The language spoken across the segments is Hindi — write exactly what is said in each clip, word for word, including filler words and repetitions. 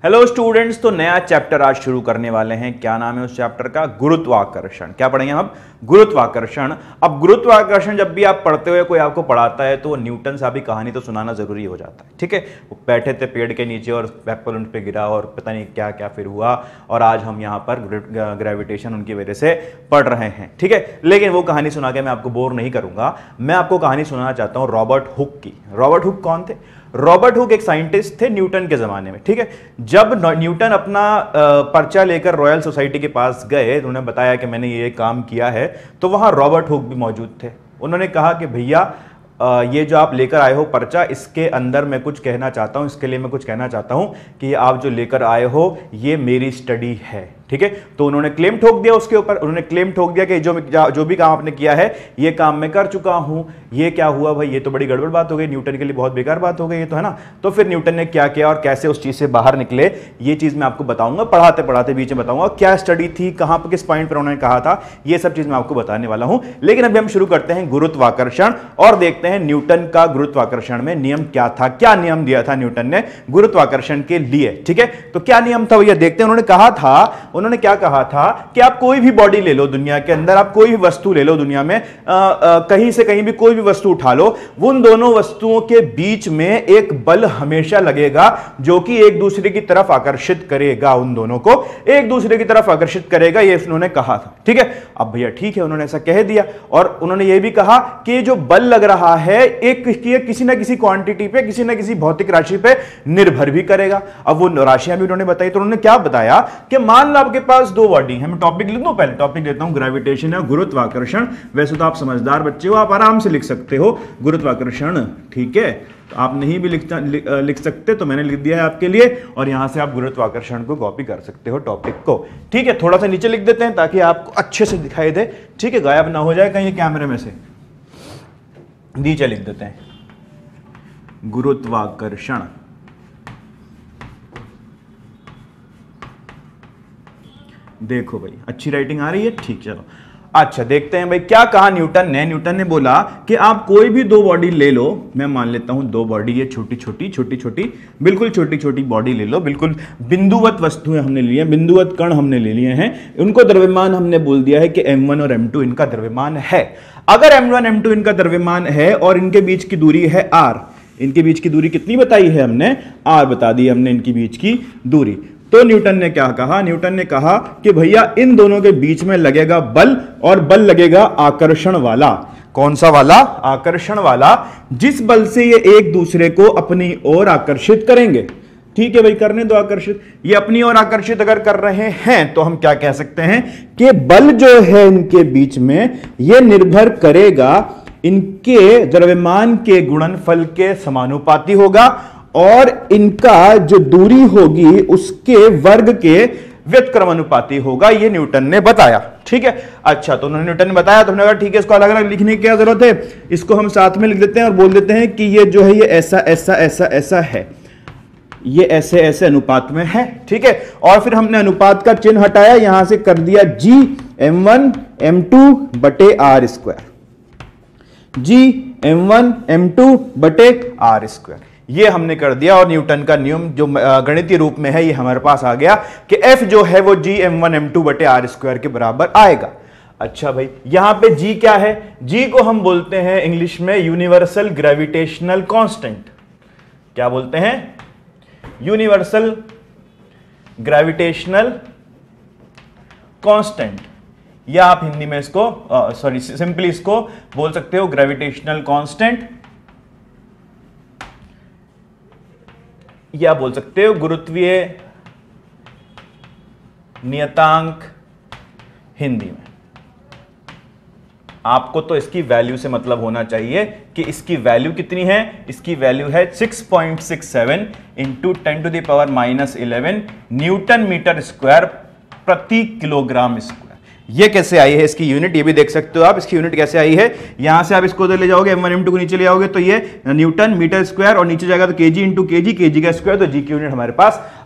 हेलो स्टूडेंट्स, तो नया चैप्टर आज शुरू करने वाले हैं। क्या नाम है उस चैप्टर का? गुरुत्वाकर्षण। क्या पढ़ेंगे हम? गुरुत्वाकर्षण। अब गुरुत्वाकर्षण जब भी आप पढ़ते हुए कोई आपको पढ़ाता है तो न्यूटन साहब की कहानी तो सुनाना जरूरी हो जाता है, ठीक है। वो बैठे थे पेड़ के नीचे और एप्पल उन पे गिरा और पता नहीं क्या क्या फिर हुआ, और आज हम यहाँ पर ग्रेविटेशन उनकी वजह से पढ़ रहे हैं, ठीक है। लेकिन वो कहानी सुना के मैं आपको बोर नहीं करूंगा। मैं आपको कहानी सुनाना चाहता हूँ रॉबर्ट हुक की। रॉबर्ट हुक कौन थे? रॉबर्ट हुक एक साइंटिस्ट थे न्यूटन के जमाने में, ठीक है। जब न्यूटन अपना पर्चा लेकर रॉयल सोसाइटी के पास गए, उन्होंने बताया कि मैंने ये काम किया है, तो वहां रॉबर्ट हुक भी मौजूद थे। उन्होंने कहा कि भैया ये जो आप लेकर आए हो पर्चा, इसके अंदर मैं कुछ कहना चाहता हूं, इसके लिए मैं कुछ कहना चाहता हूं कि आप जो लेकर आए हो ये मेरी स्टडी है, ठीक है। तो उन्होंने क्लेम ठोक दिया उसके ऊपर। उन्होंने क्लेम ठोक दिया कि जो जो भी काम आपने किया है ये काम मैं कर चुका हूं। ये क्या हुआ भाई? ये तो बड़ी गड़बड़ बात हो गई, न्यूटन के लिए बहुत बेकार बात हो गई ये तो, है ना। तो फिर न्यूटन ने क्या किया और कैसे उस चीज से बाहर निकले, ये चीज मैं आपको बताऊंगा। पढ़ाते पढ़ाते बीच में बताऊंगा क्या स्टडी थी, कहां पर किस पॉइंट पर उन्होंने कहा था, ये सब चीज मैं आपको बताने वाला हूं। लेकिन अभी हम शुरू करते हैं गुरुत्वाकर्षण और देखते हैं न्यूटन का गुरुत्वाकर्षण में नियम क्या था, क्या नियम दिया था न्यूटन ने गुरुत्वाकर्षण के लिए, ठीक है। तो क्या नियम था भैया देखते हैं। उन्होंने कहा था, उन्होंने क्या कहा था कि आप कोई भी बॉडी ले लो दुनिया के अंदर, आप कोई भी वस्तु ले लो दुनिया में, आ, आ, कहीं से कहीं भी कोई भी वस्तु उठा लो, उन दोनों वस्तुओं के बीच में एक बल हमेशा लगेगा जो कि एक दूसरे की तरफ आकर्षित करेगा, उन दोनों को एक दूसरे की तरफ आकर्षित करेगा, ये उन्होंने कहा था, ठीक है। अब भैया ठीक है, उन्होंने ऐसा कह दिया और उन्होंने यह भी कहा कि जो बल लग रहा है एक किसी ना किसी क्वांटिटी पे, किसी ना किसी भौतिक राशि पे निर्भर भी करेगा। अब वो राशियां भी उन्होंने बताई। तो उन्होंने क्या बताया कि मान लो आपके पास दो बॉडी है, मैं टॉपिक लिख दूं, पहले टॉपिक लेता हूं ग्रेविटेशन या गुरुत्वाकर्षण। वैसे तो आप समझदार बच्चे हो, आप आराम से लिख सकते हो गुरुत्वाकर्षण, ठीक है। तो आप नहीं भी लिख, लिख सकते तो मैंने लिख दिया है आपके लिए, और यहां से आप गुरुत्वाकर्षण को कॉपी कर सकते हो टॉपिक को, ठीक है। थोड़ा सा नीचे लिख देते हैं ताकि आपको अच्छे से दिखाई दे, ठीक है, गायब ना हो जाए कहीं कैमरे में से। नीचे लिख देते हैं गुरुत्वाकर्षण। देखो भाई अच्छी राइटिंग आ रही है, ठीक। चलो अच्छा देखते हैं भाई क्या कहा न्यूटन ने। न्यूटन ने बोला कि आप कोई भी दो बॉडी ले लो, मैं मान लेता हूं दो बॉडी, ये छोटी छोटी छोटी छोटी बिल्कुल छोटी छोटी बॉडी ले लो, बिल्कुल बिंदुवत वस्तुएं हमने ली हैं, बिंदुवत कण हमने ले लिए हैं। उनको द्रव्यमान हमने बोल दिया है कि एम वन और एम टू इनका द्रव्यमान है। अगर एम वन एम टू इनका द्रव्यमान है और इनके बीच की दूरी है आर, इनके बीच की दूरी कितनी बताई है हमने? आर बता दी हमने इनकी बीच की दूरी। तो न्यूटन ने क्या कहा? न्यूटन ने कहा कि भैया इन दोनों के बीच में लगेगा बल, और बल लगेगा आकर्षण वाला। कौन सा वाला? आकर्षण वाला, जिस बल से ये एक दूसरे को अपनी ओर आकर्षित करेंगे, ठीक है भाई, करने दो आकर्षित। ये अपनी ओर आकर्षित अगर कर रहे हैं तो हम क्या कह सकते हैं कि बल जो है इनके बीच में ये निर्भर करेगा इनके द्रव्यमान के गुणनफल के समानुपाती होगा, और इनका जो दूरी होगी उसके वर्ग के व्युत्क्रमानुपाती होगा। ये न्यूटन ने बताया, ठीक है। अच्छा, तो उन्होंने न्यूटन ने बताया तो हमने कहा ठीक है, इसको अलग अलग लिखने की क्या जरूरत है, इसको हम साथ में लिख देते हैं और बोल देते हैं कि ये जो है ये ऐसा ऐसा ऐसा ऐसा है, ये ऐसे ऐसे अनुपात में है, ठीक है। और फिर हमने अनुपात का चिन्ह हटाया, यहां से कर दिया G M one M two बटे R square, G M one M two बटे आर स्क्वायर, ये हमने कर दिया। और न्यूटन का नियम जो गणितीय रूप में है ये हमारे पास आ गया कि F जो है वो G M one M two बटे आर स्क्वायर के बराबर आएगा। अच्छा भाई, यहां पे G क्या है? G को हम बोलते हैं इंग्लिश में यूनिवर्सल ग्रेविटेशनल कांस्टेंट। क्या बोलते हैं? यूनिवर्सल ग्रेविटेशनल कांस्टेंट, या आप हिंदी में इसको सॉरी सिंपली इसको बोल सकते हो ग्रेविटेशनल कांस्टेंट, या बोल सकते हो गुरुत्वीय नियतांक हिंदी में। आपको तो इसकी वैल्यू से मतलब होना चाहिए कि इसकी वैल्यू कितनी है। इसकी वैल्यू है six point six seven into ten to the power minus eleven newton meter square प्रति किलोग्राम स्क्वायर। ये कैसे आई है इसकी यूनिट, ये भी देख सकते हो आप। इसकी यूनिट कैसे आई है, यहां से आप इसको उधर ले जाओगे, एम वन एम टू को नीचे ले आओगे तो ये न्यूटन मीटर स्क्वायर, और नीचे जाएगा तो केजी इंटू केजी, केजी का स्क्वायर, तो जी की यूनिट हमारे पास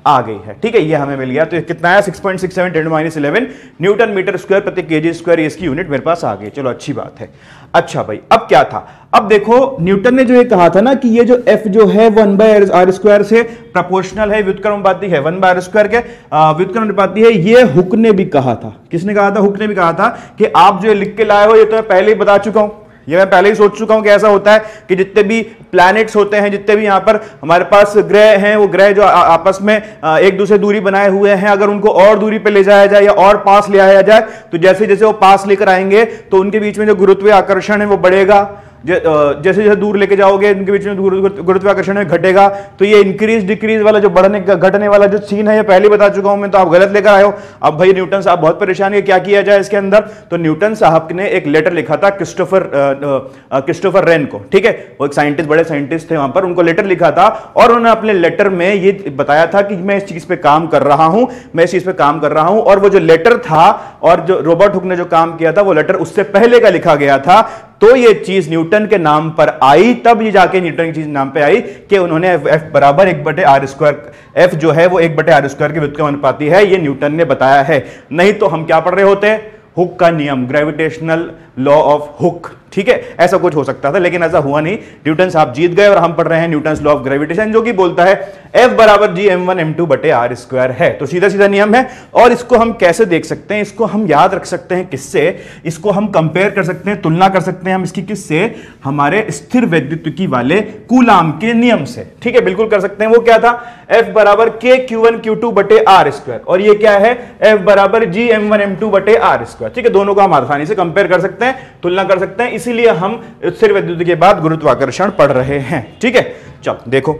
आ गई है। ठीक है, ये हमें मिल गया। तो कितना है six point six seven ten minus eleven newton meter square प्रति केजी स्क्वायर, इसकी यूनिट मेरे पास आ गई। चलो अच्छी बात है। अच्छा भाई, अब क्या था, अब देखो न्यूटन ने जो ये कहा था ना कि ये जो एफ जो है वन बाय आर स्क्वायर से प्रोपोर्शनल है, व्युत्क्रमानुपाती है, वन बाय आर स्क्वायर के व्युत्क्रमानुपाती है। ये हुक ने भी कहा था। किसने कहा था? हुक ने भी कहा था कि आप जो लिख के लाए हो ये तो मैं पहले ही बता चुका हूं, ये मैं पहले ही सोच चुका हूं कि ऐसा होता है कि जितने भी प्लैनेट्स होते हैं, जितने भी यहां पर हमारे पास ग्रह हैं, वो ग्रह जो आपस में एक दूसरे दूरी बनाए हुए हैं, अगर उनको और दूरी पे ले जाया जाए या और पास ले आया जाए तो जैसे जैसे वो पास लेकर आएंगे तो उनके बीच में जो गुरुत्वीय आकर्षण है वो बढ़ेगा। जैसे जैसे दूर लेके जाओगे उनके बीच में गुरुत्वाकर्षण में घटेगा। तो ये इंक्रीज डिक्रीज वाला जो बढ़ने घटने वाला जो सीन है ये पहले बता चुका हूं मैं, तो आप गलत लेकर आए हो। अब भाई न्यूटन साहब बहुत परेशान है, क्या किया जाए इसके अंदर? तो न्यूटन साहब ने एक लेटर लिखा था क्रिस्टोफर क्रिस्टोफर रेन को। ठीक है, वो एक साइंटिस्ट, बड़े साइंटिस्ट थे वहां पर, उनको लेटर लिखा था और उन्होंने अपने लेटर में ये बताया था कि मैं इस चीज पे काम कर रहा हूं, मैं इस चीज पे काम कर रहा हूं। और वो जो लेटर था और जो रॉबर्ट हुक ने जो काम किया था वो लेटर उससे पहले का लिखा गया था। तो ये चीज न्यूटन के नाम पर आई, तब ये जाके न्यूटन की चीज नाम पे आई कि उन्होंने एफ बराबर एक बटे आर स्क्वायर, एफ जो है वो एक बटे आर स्क्वायर के व्युत्क्रमानुपाती है, ये न्यूटन ने बताया है। नहीं तो हम क्या पढ़ रहे होते? हुक का नियम, ग्रेविटेशनल लॉ ऑफ हुक। ठीक है, ऐसा कुछ हो सकता था लेकिन ऐसा हुआ नहीं। न्यूटन साहब जीत गए और हम पढ़ रहे हैं न्यूटन्स लॉ ऑफ ग्रेविटेशन, जो कि बोलता है एफ बराबर G M one M two बटे आर स्क्वायर है। तो सीधा सीधा नियम है। और इसको हम कैसे देख सकते हैं? इसको हम याद रख सकते हैं किससे? इसको हम कंपेयर कर सकते हैं, तुलना कर सकते हैं हम इसकी किससे? हमारे स्थिर वैद्युतिकी वाले कूलाम के नियम से। ठीक है, बिल्कुल कर सकते हैं। वो क्या था? एफ बराबर K Q one Q two बटे आर स्क्वायर, और ये क्या है? एफ बराबर G M one M two बटे आर स्क्वायर। ठीक है, दोनों को हम आसानी से कंपेयर कर सकते हैं, तुलना कर सकते हैं, इसीलिए हम स्थिर वैद्युतिकी के बाद गुरुत्वाकर्षण पढ़ रहे हैं। ठीक है, चलो देखो,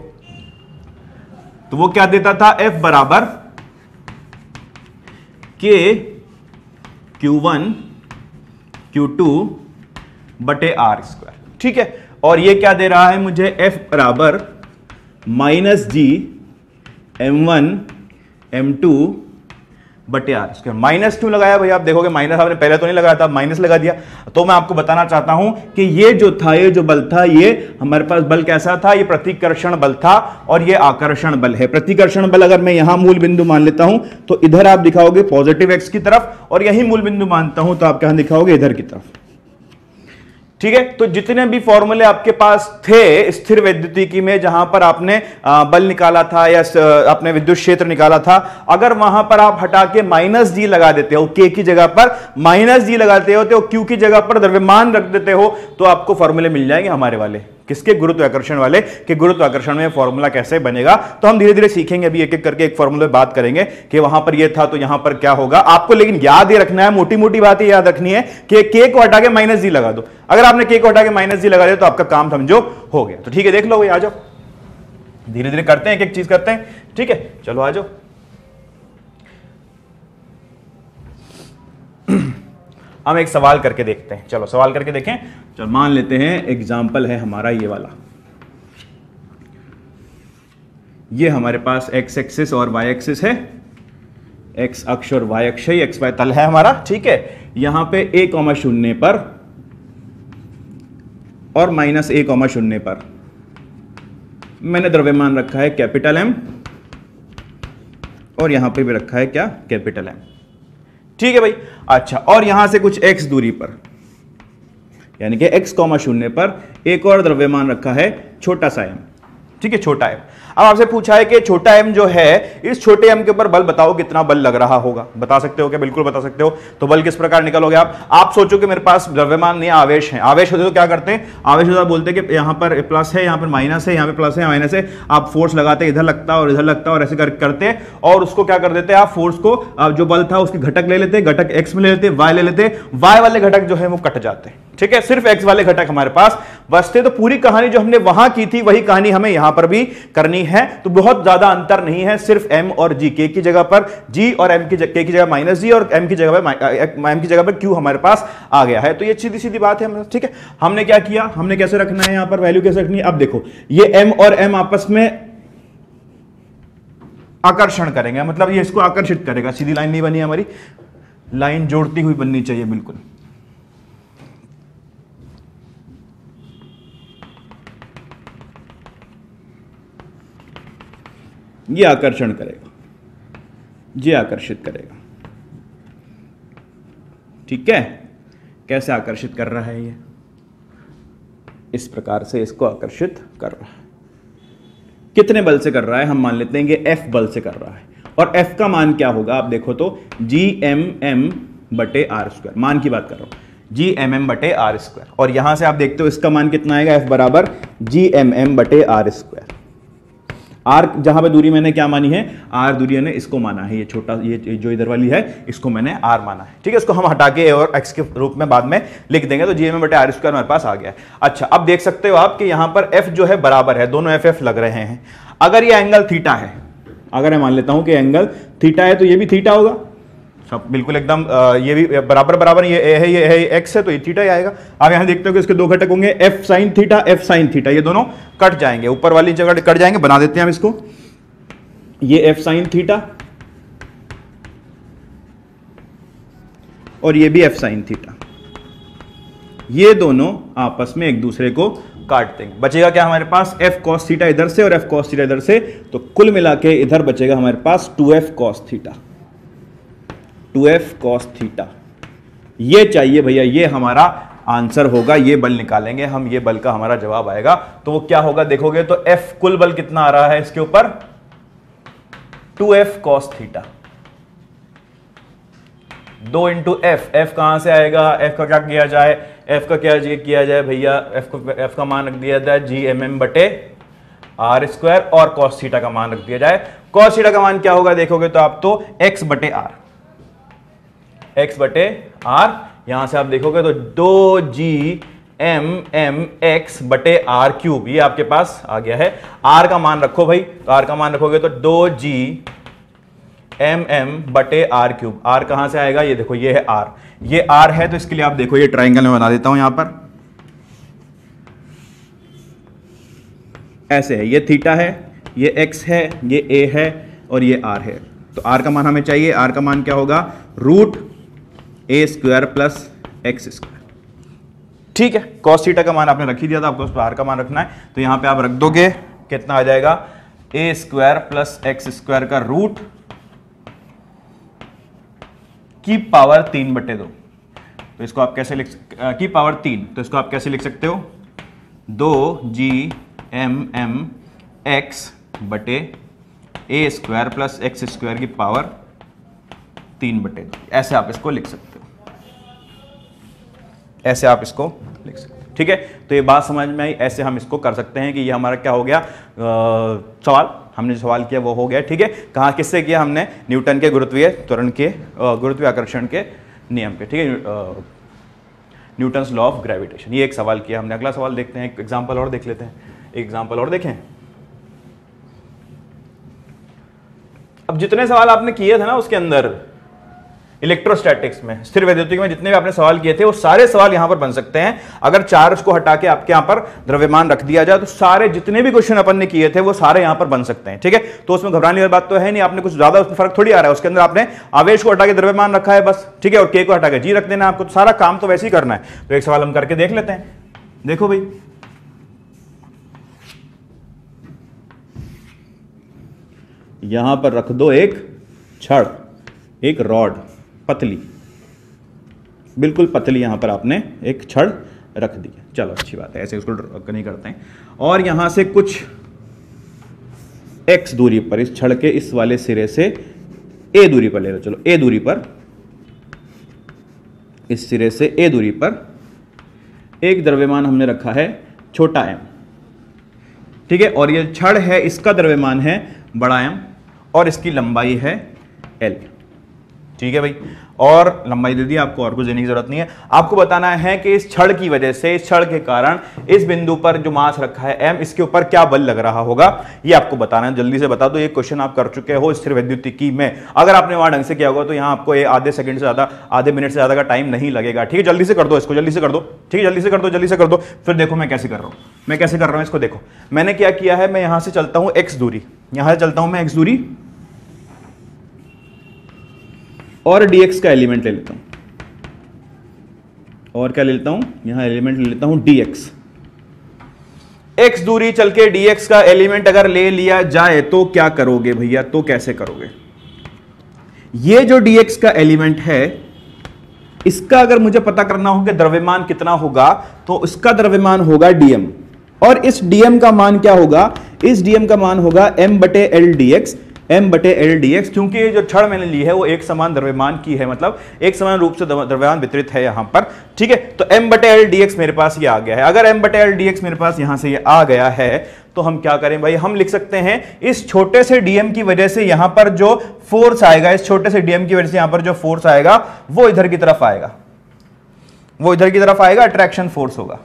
तो वो क्या देता था? एफ बराबर K Q one Q two बटे आर स्क्वायर। ठीक है, और ये क्या दे रहा है मुझे? एफ बराबर minus G M one M two बटे आर स्क्वायर। माइनस क्यों लगाया भाई? आप देखोगे माइनस आपने पहले तो नहीं लगाया था, माइनस लगा दिया। तो मैं आपको बताना चाहता हूं कि ये जो था, ये जो बल था, ये हमारे पास बल कैसा था? ये प्रतिकर्षण बल था और ये आकर्षण बल है। प्रतिकर्षण बल अगर मैं यहां मूल बिंदु मान लेता हूं तो इधर आप दिखाओगे पॉजिटिव एक्स की तरफ, और यही मूल बिंदु मानता हूं तो आप कहां दिखाओगे? इधर की तरफ। ठीक है, तो जितने भी फॉर्मूले आपके पास थे स्थिर वैद्युतिकी में, जहां पर आपने बल निकाला था या आपने विद्युत क्षेत्र निकाला था, अगर वहां पर आप हटा के माइनस जी लगा देते हो, के की जगह पर माइनस जी लगाते हो, तो क्यू की जगह पर द्रव्यमान रख देते हो, तो आपको फॉर्मूले मिल जाएंगे हमारे वाले। किसके? गुरुत्वाकर्षण वाले कि गुरुत्वाकर्षण में फॉर्मूला कैसे बनेगा। तो हम धीरे धीरे सीखेंगे, अभी एक एक करके एक फॉर्मूले बात करेंगे कि वहां पर ये था तो यहां पर क्या होगा। आपको लेकिन याद ये रखना है, मोटी मोटी बात ये याद रखनी है कि के को हटा के माइनस जी लगा दो। अगर आपने के को हटा के माइनस जी लगा दिया तो आपका काम समझो हो गया। तो ठीक है, देख लो, आ जाओ, धीरे धीरे करते हैं, एक एक चीज करते हैं। ठीक है, चलो आ जाओ। हम एक सवाल करके देखते हैं। चलो सवाल करके देखें। चलो मान लेते हैं एग्जाम्पल है हमारा ये वाला, ये हमारे पास एक्स एक्सिस और वाई एक्सिस है, एक्स अक्ष और वाई अक्ष है, एक्स वाई तल है हमारा। ठीक है, यहां पे ए कॉमा शून्य पर और माइनस ए कॉमा शून्य पर मैंने द्रव्यमान रखा है कैपिटल एम, और यहां पे भी रखा है क्या? Capital M. ठीक है भाई, अच्छा, और यहां से कुछ x दूरी पर, यानी कि x कॉमा शून्य पर एक और द्रव्यमान रखा है छोटा सा m। ठीक है, छोटा m। अब आपसे पूछा है कि छोटा m जो है, इस छोटे m के ऊपर बल बताओ कितना बल लग रहा होगा। बता सकते हो क्या? बिल्कुल बता सकते हो। तो बल किस प्रकार निकालोगे आप? आप सोचो कि मेरे पास द्रव्यमान नहीं, आवेश है। आवेश होते तो क्या करते हैं? आवेश होता बोलते हैं कि यहां पर प्लस है, यहां पर माइनस है, यहां पर प्लस है, माइनस है। आप फोर्स लगाते, इधर लगता और इधर लगता और ऐसे कर, करते और उसको क्या कर देते? आप फोर्स को, जो बल था उसके घटक ले लेते, घटक एक्स में ले लेते, वाई ले लेते, वाई वाले घटक जो है वो कट जाते। ठीक है, सिर्फ एक्स वाले घटक हमारे पास बचते। तो पूरी कहानी जो हमने वहां की थी वही कहानी हमें यहां पर भी करनी है। तो बहुत ज्यादा अंतर नहीं है, सिर्फ m और g, के की जगह पर g और m की के की जगह माइनस जी और m की जगह पर m की जगह पर q हमारे पास आ गया है। तो ये सीधी सीधी बात है। ठीक है, हमने क्या किया? हमने कैसे रखना है यहां पर वैल्यू कैसे रखनी है? अब देखो, ये m और m आपस में आकर्षण करेंगे, मतलब ये इसको आकर्षित करेगा। सीधी लाइन नहीं बनी हमारी, लाइन जोड़ती हुई बननी चाहिए बिल्कुल। ये आकर्षण करेगा। ये आकर्षित करेगा। ठीक है, कैसे आकर्षित कर रहा है ये? इस प्रकार से इसको आकर्षित कर रहा है। कितने बल से कर रहा है? हम मान लेते हैं कि F बल से कर रहा है। और F का मान क्या होगा? आप देखो तो जी एम एम बटे आर स्क्वायर, मान की बात कर रहा हूं, जी एम एम बटे आर स्क्वायर। और यहां से आप देखते हो इसका मान कितना आएगा? F बराबर जी एम एम बटे आर स्क्वायर। आर जहां पे दूरी मैंने क्या मानी है? आर दूरी ने इसको माना है, ये छोटा ये जो इधर वाली है इसको मैंने आर माना है। ठीक है, इसको हम हटा के और एक्स के रूप में बाद में लिख देंगे, तो जी एम एम बटे आर स्क्वायर हमारे पास आ गया है। अच्छा, अब देख सकते हो आप कि यहां पर एफ जो है बराबर है, दोनों एफ एफ लग रहे हैं। अगर ये एंगल थीटा है, अगर मैं मान लेता हूं कि एंगल थीटा है, तो ये भी थीटा होगा, सब बिल्कुल एकदम ये भी बराबर बराबर, ये ए है ये है एक्स है, तो ये थीटा ही आएगा। आप यहां देखते हो कि इसके दो घटक होंगे, F sine theta F sine theta, ये दोनों कट जाएंगे, ऊपर वाली जगह कट जाएंगे, बना देते हैं हम इसको, ये एफ साइन थीटा और ये भी एफ साइन थीटा, ये दोनों आपस में एक दूसरे को काट देंगे। बचेगा क्या हमारे पास? एफ कॉस थीटा इधर से और एफ कॉस थीटा इधर से, तो कुल मिला के इधर बचेगा हमारे पास two F cos theta, two F cos theta. ये चाहिए भैया, ये हमारा आंसर होगा, ये बल निकालेंगे हम, ये बल का हमारा जवाब आएगा। तो वो क्या होगा देखोगे तो एफ कुल बल कितना आ रहा है इसके ऊपर? टू एफ कॉस थीटा, दो इंटू एफ, एफ कहां से आएगा? एफ का क्या किया जाए? एफ का क्या किया जाए भैया? एफ को एफ का मान रख दिया जाए जी एम एम बटे आर स्क्वायर और कॉस थीटा का मान रख दिया जाए। कॉस थीटा का मान क्या होगा देखोगे तो आप तो एक्स बटे आर, एक्स बटे आर, यहां से आप देखोगे तो दो जी एम एम एक्स बटे आर क्यूब, ये आपके पास आ गया है। आर का मान रखो भाई, तो आर का मान रखोगे तो दो जी एम एम बटे आर क्यूब। आर कहां से आएगा? ये देखो, ये है आर, ये आर है, तो इसके लिए आप देखो ये ट्राइंगल में बना देता हूं यहां पर, ऐसे है, ये थीटा है, ये एक्स है, ये ए है और ये आर है। तो आर का मान हमें चाहिए, आर का मान क्या होगा? Root A square plus X square. ठीक है, कॉस थीटा का मान आपने रख ही दिया था, आपको उस पर आर का मान रखना है, तो यहां पे आप रख दोगे, कितना आ जाएगा? A square plus X square का रूट की पावर तीन बटे दो। तो इसको आप कैसे लिख, की पावर तीन, तो इसको आप कैसे लिख सकते हो? दो जी एम एम एक्स बटे A square plus X square की पावर तीन बटे दो, ऐसे आप इसको लिख सकते हो, ऐसे आप इसको लिख सकते हो। ठीक है, तो ये बात समझ में आई, ऐसे हम इसको कर सकते हैं कि ये हमारा क्या हो गया? आ, सवाल हमने जो सवाल किया वो हो गया। ठीक है, कहाँ किससे किया हमने? न्यूटन के गुरुत्वीय त्वरण के, गुरुत्वीय आकर्षण के नियम पे। ठीक है, न्यूटन्स लॉ ऑफ ग्रेविटेशन, ये एक सवाल किया हमने। अगला सवाल देखते हैं, एक एग्जाम्पल और देख लेते हैं, एक एग्जाम्पल और देखें। अब जितने सवाल आपने किए थे ना उसके अंदर इलेक्ट्रोस्टैटिक्स में, स्थिर वैद्युतिकी में, जितने भी आपने सवाल किए थे वो सारे सवाल यहां पर बन सकते हैं। अगर चार्ज को हटा के आपके यहां पर द्रव्यमान रख दिया जाए तो सारे जितने भी क्वेश्चन अपन ने किए थे वो सारे यहां पर बन सकते हैं। ठीक है, तो उसमें घबराने वाली बात तो है नहीं, आपने कुछ ज्यादा उसमें फर्क थोड़ी आ रहा है, उसके अंदर आपने आवेश को हटा के द्रव्यमान रखा है बस। ठीक है, और के को हटा के जी रख देना, आपको सारा काम तो वैसे ही करना है। तो एक सवाल हम करके देख लेते हैं। देखो भाई, यहां पर रख दो एक छड़, एक रॉड, पतली, बिल्कुल पतली, यहां पर आपने एक छड़ रख दी। चलो अच्छी बात है, ऐसे उसको नहीं करते हैं। और यहां से कुछ x दूरी पर इस छड़ के इस वाले सिरे से a दूरी पर ले लो, चलो a दूरी पर, इस सिरे से a दूरी पर एक द्रव्यमान हमने रखा है छोटा m। ठीक है, और ये छड़ है, इसका द्रव्यमान है बड़ा M और इसकी लंबाई है L। ठीक है भाई, और लंबाई दे दी आपको, और कुछ देने की जरूरत नहीं है। आपको बताना है कि इस छड़ की वजह से, इस छड़ के कारण इस बिंदु पर जो मास रखा है m, इसके ऊपर क्या बल लग रहा होगा, ये आपको बताना है। जल्दी से बता दो, ये क्वेश्चन आप कर चुके हो स्थिर वैद्युतिकी में। अगर आपने वहां ढंग से किया होगा तो यहां आपको ये आधे सेकंड से ज्यादा, आधे मिनट से ज्यादा का टाइम नहीं लगेगा। ठीक है, जल्दी से कर दो इसको, जल्दी से कर दो। ठीक है, जल्दी से कर दो, जल्दी से कर दो। फिर देखो मैं कैसे कर रहा हूं, मैं कैसे कर रहा हूं इसको देखो। मैंने क्या किया है, मैं यहां से चलता हूं x दूरी, यहां से चलता हूं मैं x दूरी और dx का एलिमेंट ले लेता हूं, और क्या ले लेता हूं, यहां एलिमेंट ले लेता हूं dx। x दूरी चल के dx का एलिमेंट अगर ले लिया जाए तो क्या करोगे भैया, तो कैसे करोगे? ये जो dx का एलिमेंट है, इसका अगर मुझे पता करना हो कि द्रव्यमान कितना होगा, तो इसका द्रव्यमान होगा dm, और इस dm का मान क्या होगा, इस dm का मान होगा m बटे एल डी एक्स, m बटे एल डी एक्स, क्योंकि ये जो छड़ मैंने ली है वो एक समान द्रव्यमान की है, मतलब एक समान रूप से द्रव्यमान वितरित है यहां पर, ठीक है। तो m बटे एल डी एक्स मेरे पास ये आ गया है। अगर m बटे एल डी एक्स मेरे पास यहां से ये आ गया है, तो हम क्या करें भाई, हम लिख सकते हैं इस छोटे से dm की वजह से यहां पर जो फोर्स आएगा, इस छोटे से dm की वजह से यहां पर जो फोर्स आएगा वो इधर की तरफ आएगा, वो इधर की तरफ आएगा, अट्रैक्शन फोर्स होगा,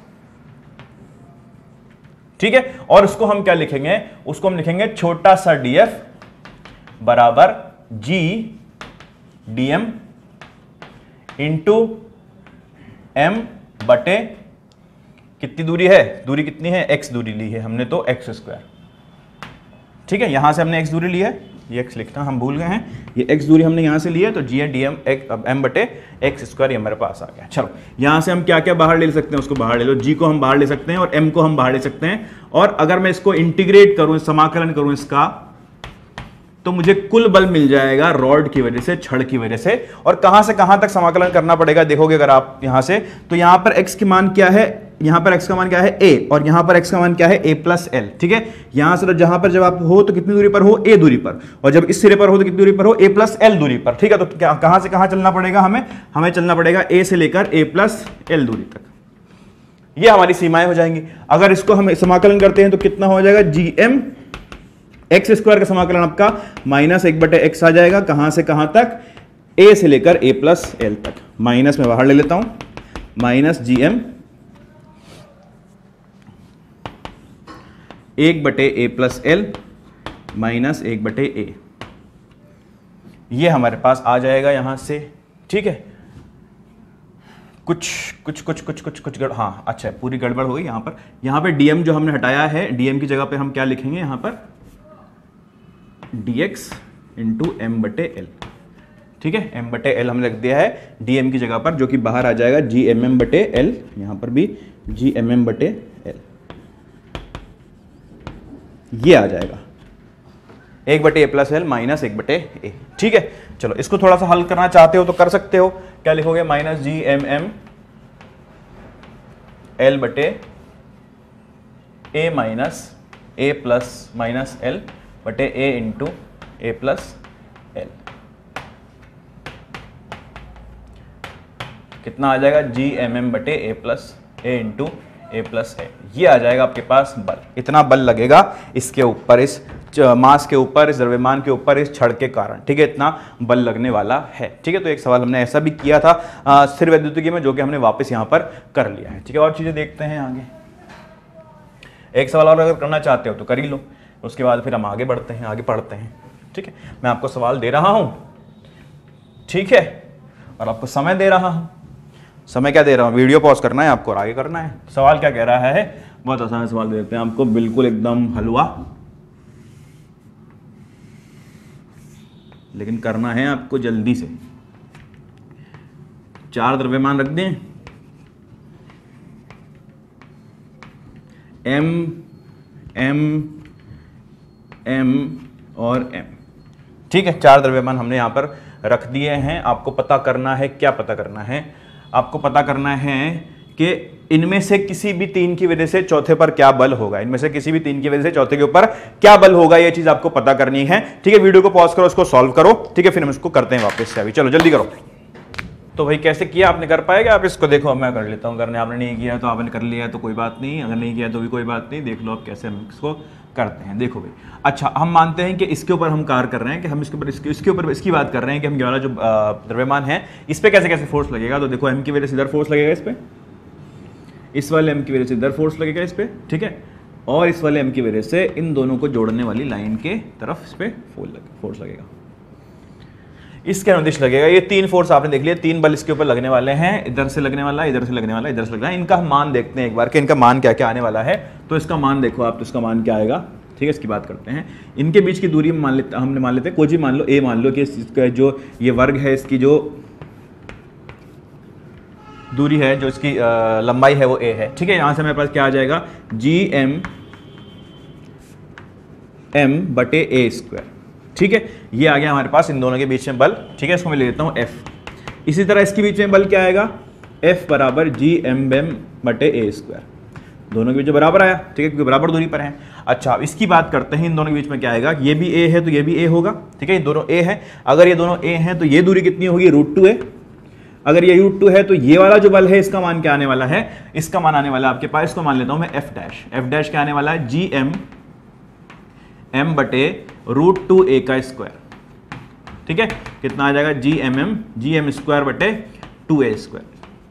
ठीक है। और उसको हम क्या लिखेंगे, उसको हम लिखेंगे छोटा सा df बराबर g dm इंटू m बटे कितनी दूरी है, दूरी कितनी है, x दूरी ली है हमने, तो x स्क्वायर, ठीक है। यहां से हमने x दूरी ली है, ये x लिखना हम भूल गए हैं, ये x दूरी हमने यहां से ली है, तो g है dm m बटे x स्क्वायर, ये हमारे पास आ गया। चलो यहां से हम क्या क्या बाहर ले सकते हैं, उसको बाहर ले लो, g को हम बाहर ले सकते हैं और m को हम बाहर ले सकते हैं, और अगर मैं इसको इंटीग्रेट करूं, समाकलन करूं इसका, तो मुझे कुल बल मिल जाएगा रॉड की वजह से, छड़ की वजह से। और कहां से कहां तक समाकलन करना पड़ेगा देखोगे अगर आप यहां से, तो यहां पर x की मान क्या है, यहां पर x का मान क्या है a, और यहां पर x का मान क्या है a प्लस एल, ठीक है। यहां से जहां पर जब आप हो तो कितनी दूरी पर हो, a दूरी पर, और जब इस सिरे पर हो तो कितनी दूरी पर हो, a प्लस एल दूरी पर, ठीक है। तो क्या कहां से कहां चलना पड़ेगा हमें, हमें चलना पड़ेगा a से लेकर a प्लस एल दूरी तक, ये हमारी सीमाएं हो जाएंगी। अगर इसको हम समाकलन करते हैं तो कितना हो जाएगा, जी एम एक्स स्क्वायर का समाकलन आपका माइनस एक बटे एक्स आ जाएगा, कहां से कहां तक, a से लेकर a प्लस एल तक, माइनस में बाहर ले लेता हूं, माइनस जी एम एक बटे ए प्लस एल माइनस एक बटे ए, ये हमारे पास आ जाएगा यहां से, ठीक है। कुछ कुछ कुछ कुछ कुछ कुछ गड़ हाँ अच्छा पूरी गड़बड़ हो गई यहां पर, यहां पे dm जो हमने हटाया है, dm की जगह पे हम क्या लिखेंगे यहां पर, dx इंटू एम बटे एल, ठीक है। m बटे एल हमने रख दिया है dm की जगह पर, जो कि बाहर आ जाएगा जी एम एम बटे एल, यहां पर भी जी एम एम बटे एल, ये आ जाएगा एक बटे ए प्लस एल माइनस एक बटे ए, ठीक है। चलो इसको थोड़ा सा हल करना चाहते हो तो कर सकते हो, क्या लिखोगे, minus G M M L बटे A minus A plus minus L बटे A into A plus L, कितना आ जाएगा, जी एम एम बटे A plus A into A plus है, ये आ जाएगा आपके पास बल। इतना बल लगेगा इसके ऊपर, इस मास के ऊपर, इस द्रव्यमान के ऊपर, इस छड़ के कारण, ठीक है, इतना बल लगने वाला है, ठीक है। तो एक सवाल हमने ऐसा भी किया था स्थिर वैद्युतिकी में, जो कि हमने वापस यहाँ पर कर लिया है, ठीक है। और चीजें देखते हैं आगे, एक सवाल और अगर करना चाहते हो तो कर ही लो, उसके बाद फिर हम आगे बढ़ते हैं, आगे पढ़ते हैं, ठीक है। मैं आपको सवाल दे रहा हूं, ठीक है, और आपको समय दे रहा हूं। समय क्या दे रहा हूं, वीडियो पॉज करना है आपको और आगे करना है। सवाल क्या कह रहा है, बहुत आसान सवाल दे देते हैं आपको, बिल्कुल एकदम हलवा, लेकिन करना है आपको जल्दी से। चार द्रव्यमान रख दें, m m m और m, ठीक है। चार द्रव्यमान हमने यहां पर रख दिए हैं। आपको पता करना है, क्या पता करना है, आपको पता करना है कि इनमें से किसी भी तीन की वजह से चौथे पर क्या बल होगा, इनमें से किसी भी तीन की वजह से चौथे के ऊपर क्या बल होगा, ये चीज आपको पता करनी है, ठीक है। वीडियो को पॉज करो, उसको सॉल्व करो, ठीक है, फिर हम इसको करते हैं वापस से। अभी चलो जल्दी करो। तो भाई कैसे किया आपने, कर पाएगा आप इसको, देखो मैं कर लेता हूँ, करने आपने नहीं किया तो आपने कर लिया तो कोई बात नहीं, अगर नहीं किया तो भी कोई बात नहीं, देख लो आप कैसे हम इसको करते हैं। देखो भाई, अच्छा हम मानते हैं कि इसके ऊपर हम कार्य कर रहे हैं, कि हम इसके ऊपर इसके इसके ऊपर इसकी बात कर रहे हैं कि हम ये वाला जो द्रव्यमान है इस पर कैसे कैसे फोर्स लगेगा। तो देखो m की वजह से इधर फोर्स लगेगा, इस पर, इस वाले m की वजह से इधर फोर्स लगेगा इस पर, ठीक है, और इस वाले m की वजह से इन दोनों को जोड़ने वाली लाइन के तरफ इस पर फोर्स लगेगा, इसके अनुदिश लगेगा। ये तीन फोर्स आपने देख लिया, तीन बल इसके ऊपर लगने वाले हैं, इधर से लगने वाला, इधर से लगने वाला, इधर से लगना है। इनका हम मान देखते हैं एक बार कि इनका मान क्या क्या आने वाला है। तो इसका मान देखो आप, तो इसका मान क्या आएगा, ठीक है, इसकी बात करते हैं। इनके बीच की दूरी मान लेते हमने मान लेते हैं, कोई भी मान लो, ए मान लो कि इसका जो ये वर्ग है, इसकी जो दूरी है, जो इसकी लंबाई है वो ए है, ठीक है। यहां से मेरे पास क्या आ जाएगा, जी एम एम बटे ए स्क्वायर, ठीक है, ये आ गया हमारे पास इन दोनों के बीच में बल। ठीक है, इसको मैं ले लेता हूँ एफ। इसी तरह इसके बीच में बल क्या आएगा, एफ बराबर जी एम एम बटे ए स्क्वायर, दोनों के बीच में बराबर आया। ठीक है, क्योंकि बराबर दूरी पर है। अच्छा, अब इसकी बात करते हैं, इन दोनों के बीच में क्या आएगा, ये भी ए है तो ये भी ए होगा। ठीक है, ये दोनों ए है, अगर ये दोनों ए हैं तो ये दूरी कितनी होगी, रूट टू ए। अगर ये रूट टू है तो ये वाला जो बल है इसका मान क्या आने वाला है, इसका मान आने वाला है आपके पास, इसको मान लेता हूं मैं एफ डैश। एफ डैश क्या आने वाला है, जी एम एम बटे रूट टू ए का स्क्वायर। ठीक है, कितना आ जाएगा, G M M G M square बटे two A square.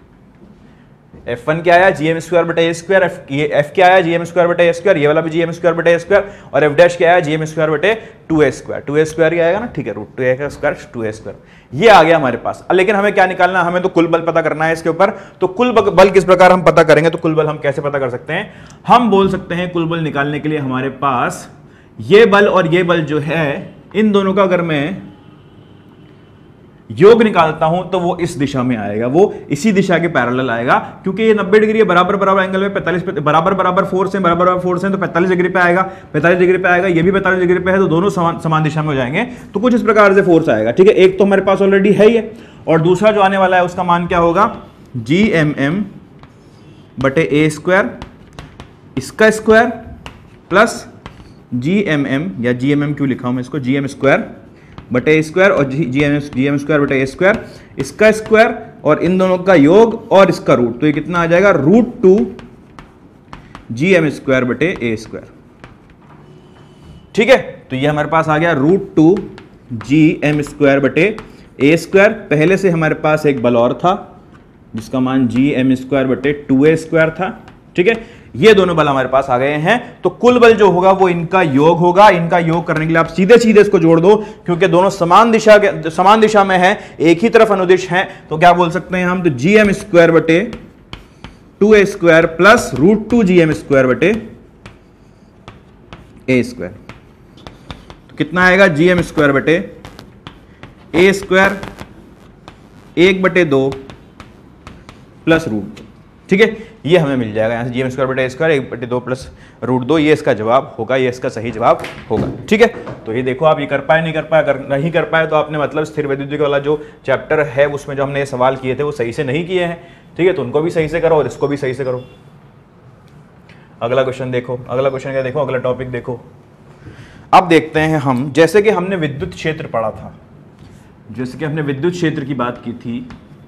F one क्या आया, जी एम स्क्वायर बटे ए स्क्वायर, एफ ये एफ क्या आया, जी एम स्क्वायर बटे ए स्क्वायर, ये वाला भी जी एम स्क्वायर बटे ए स्क्वायर, और एफ डैश क्या आया, जी एम स्क्वायर बटे two A square. Two A square ही आएगा ना, ठीक है, रूट टू ए का स्क्वायर टू ए स्क्वायर, ये आ गया हमारे पास। लेकिन हमें क्या निकालना, हमें तो कुल बल पता करना है इसके ऊपर। तो कुल बल किस प्रकार हम पता करेंगे, तो कुल बल हम कैसे पता कर सकते हैं, हम बोल सकते हैं कुल बल निकालने के लिए हमारे पास ये बल और ये बल जो है, इन दोनों का अगर मैं योग निकालता हूं तो वो इस दिशा में आएगा, वो इसी दिशा के पैरेलल आएगा, क्योंकि ये नब्बे डिग्री है, बराबर बराबर एंगल में पैंतालीस बराबर बराबर फोर्स है, बराबर बराबर फोर्स है, तो पैंतालीस डिग्री पे आएगा, पैंतालीस डिग्री पे आएगा, ये भी पैंतालीस डिग्री पे है, तो दोनों समान समान दिशा में हो जाएंगे। तो कुछ इस प्रकार से फोर्स आएगा। ठीक है, एक तो हमारे पास ऑलरेडी है ही, और दूसरा जो आने वाला है उसका मान क्या होगा, जी एम एम बटे ए स्क्वायर, इसका square plus G M M, या जी एम एम क्यों लिखा हूं मैं इसको, जी एम स्क्वायर बटे ए स्क्वायर, और G M G M square बटे ए स्क्वायर, इसका स्क्वायर और इन दोनों का योग और इसका रूट, तो ये कितना आ जाएगा, root two G M square बटे ए स्क्वायर। ठीक है, तो ये हमारे पास आ गया root two G M square बटे ए स्क्वायर। पहले से हमारे पास एक बल और था जिसका मान जी एम स्क्वायर बटे टू ए स्क्वायर था। ठीक है, ये दोनों बल हमारे पास आ गए हैं, तो कुल बल जो होगा वो इनका योग होगा। इनका योग करने के लिए आप सीधे सीधे इसको जोड़ दो, क्योंकि दोनों समान दिशा के समान दिशा में है, एक ही तरफ अनुदिश हैं, तो क्या बोल सकते हैं हम, तो जी एम स्क्वायर बटे two A square plus root two G M square बटे ए स्क्वायर। तो कितना आएगा, जी एम स्क्वायर बटे ए स्क्वायर एक बटे दो प्लस रूट। ठीक है, ये हमें मिल जाएगा यहाँ से, जी एम स्क्वायर बटे ए स्क्वायर एक बटे दो प्लस रूट दो, ये इसका जवाब होगा, ये इसका सही जवाब होगा। ठीक है, तो ये देखो आप ये कर पाए नहीं कर पाए, अगर नहीं कर पाए तो आपने मतलब स्थिर वैद्युतिक वाला जो चैप्टर है उसमें जो हमने ये सवाल किए थे वो सही से नहीं किए हैं। ठीक है, तो उनको भी सही से करो और इसको भी सही से करो। अगला क्वेश्चन देखो, अगला क्वेश्चन क्या देखो, अगला टॉपिक देखो। अब देखते हैं हम, जैसे कि हमने विद्युत क्षेत्र पढ़ा था, जैसे कि हमने विद्युत क्षेत्र की बात की थी,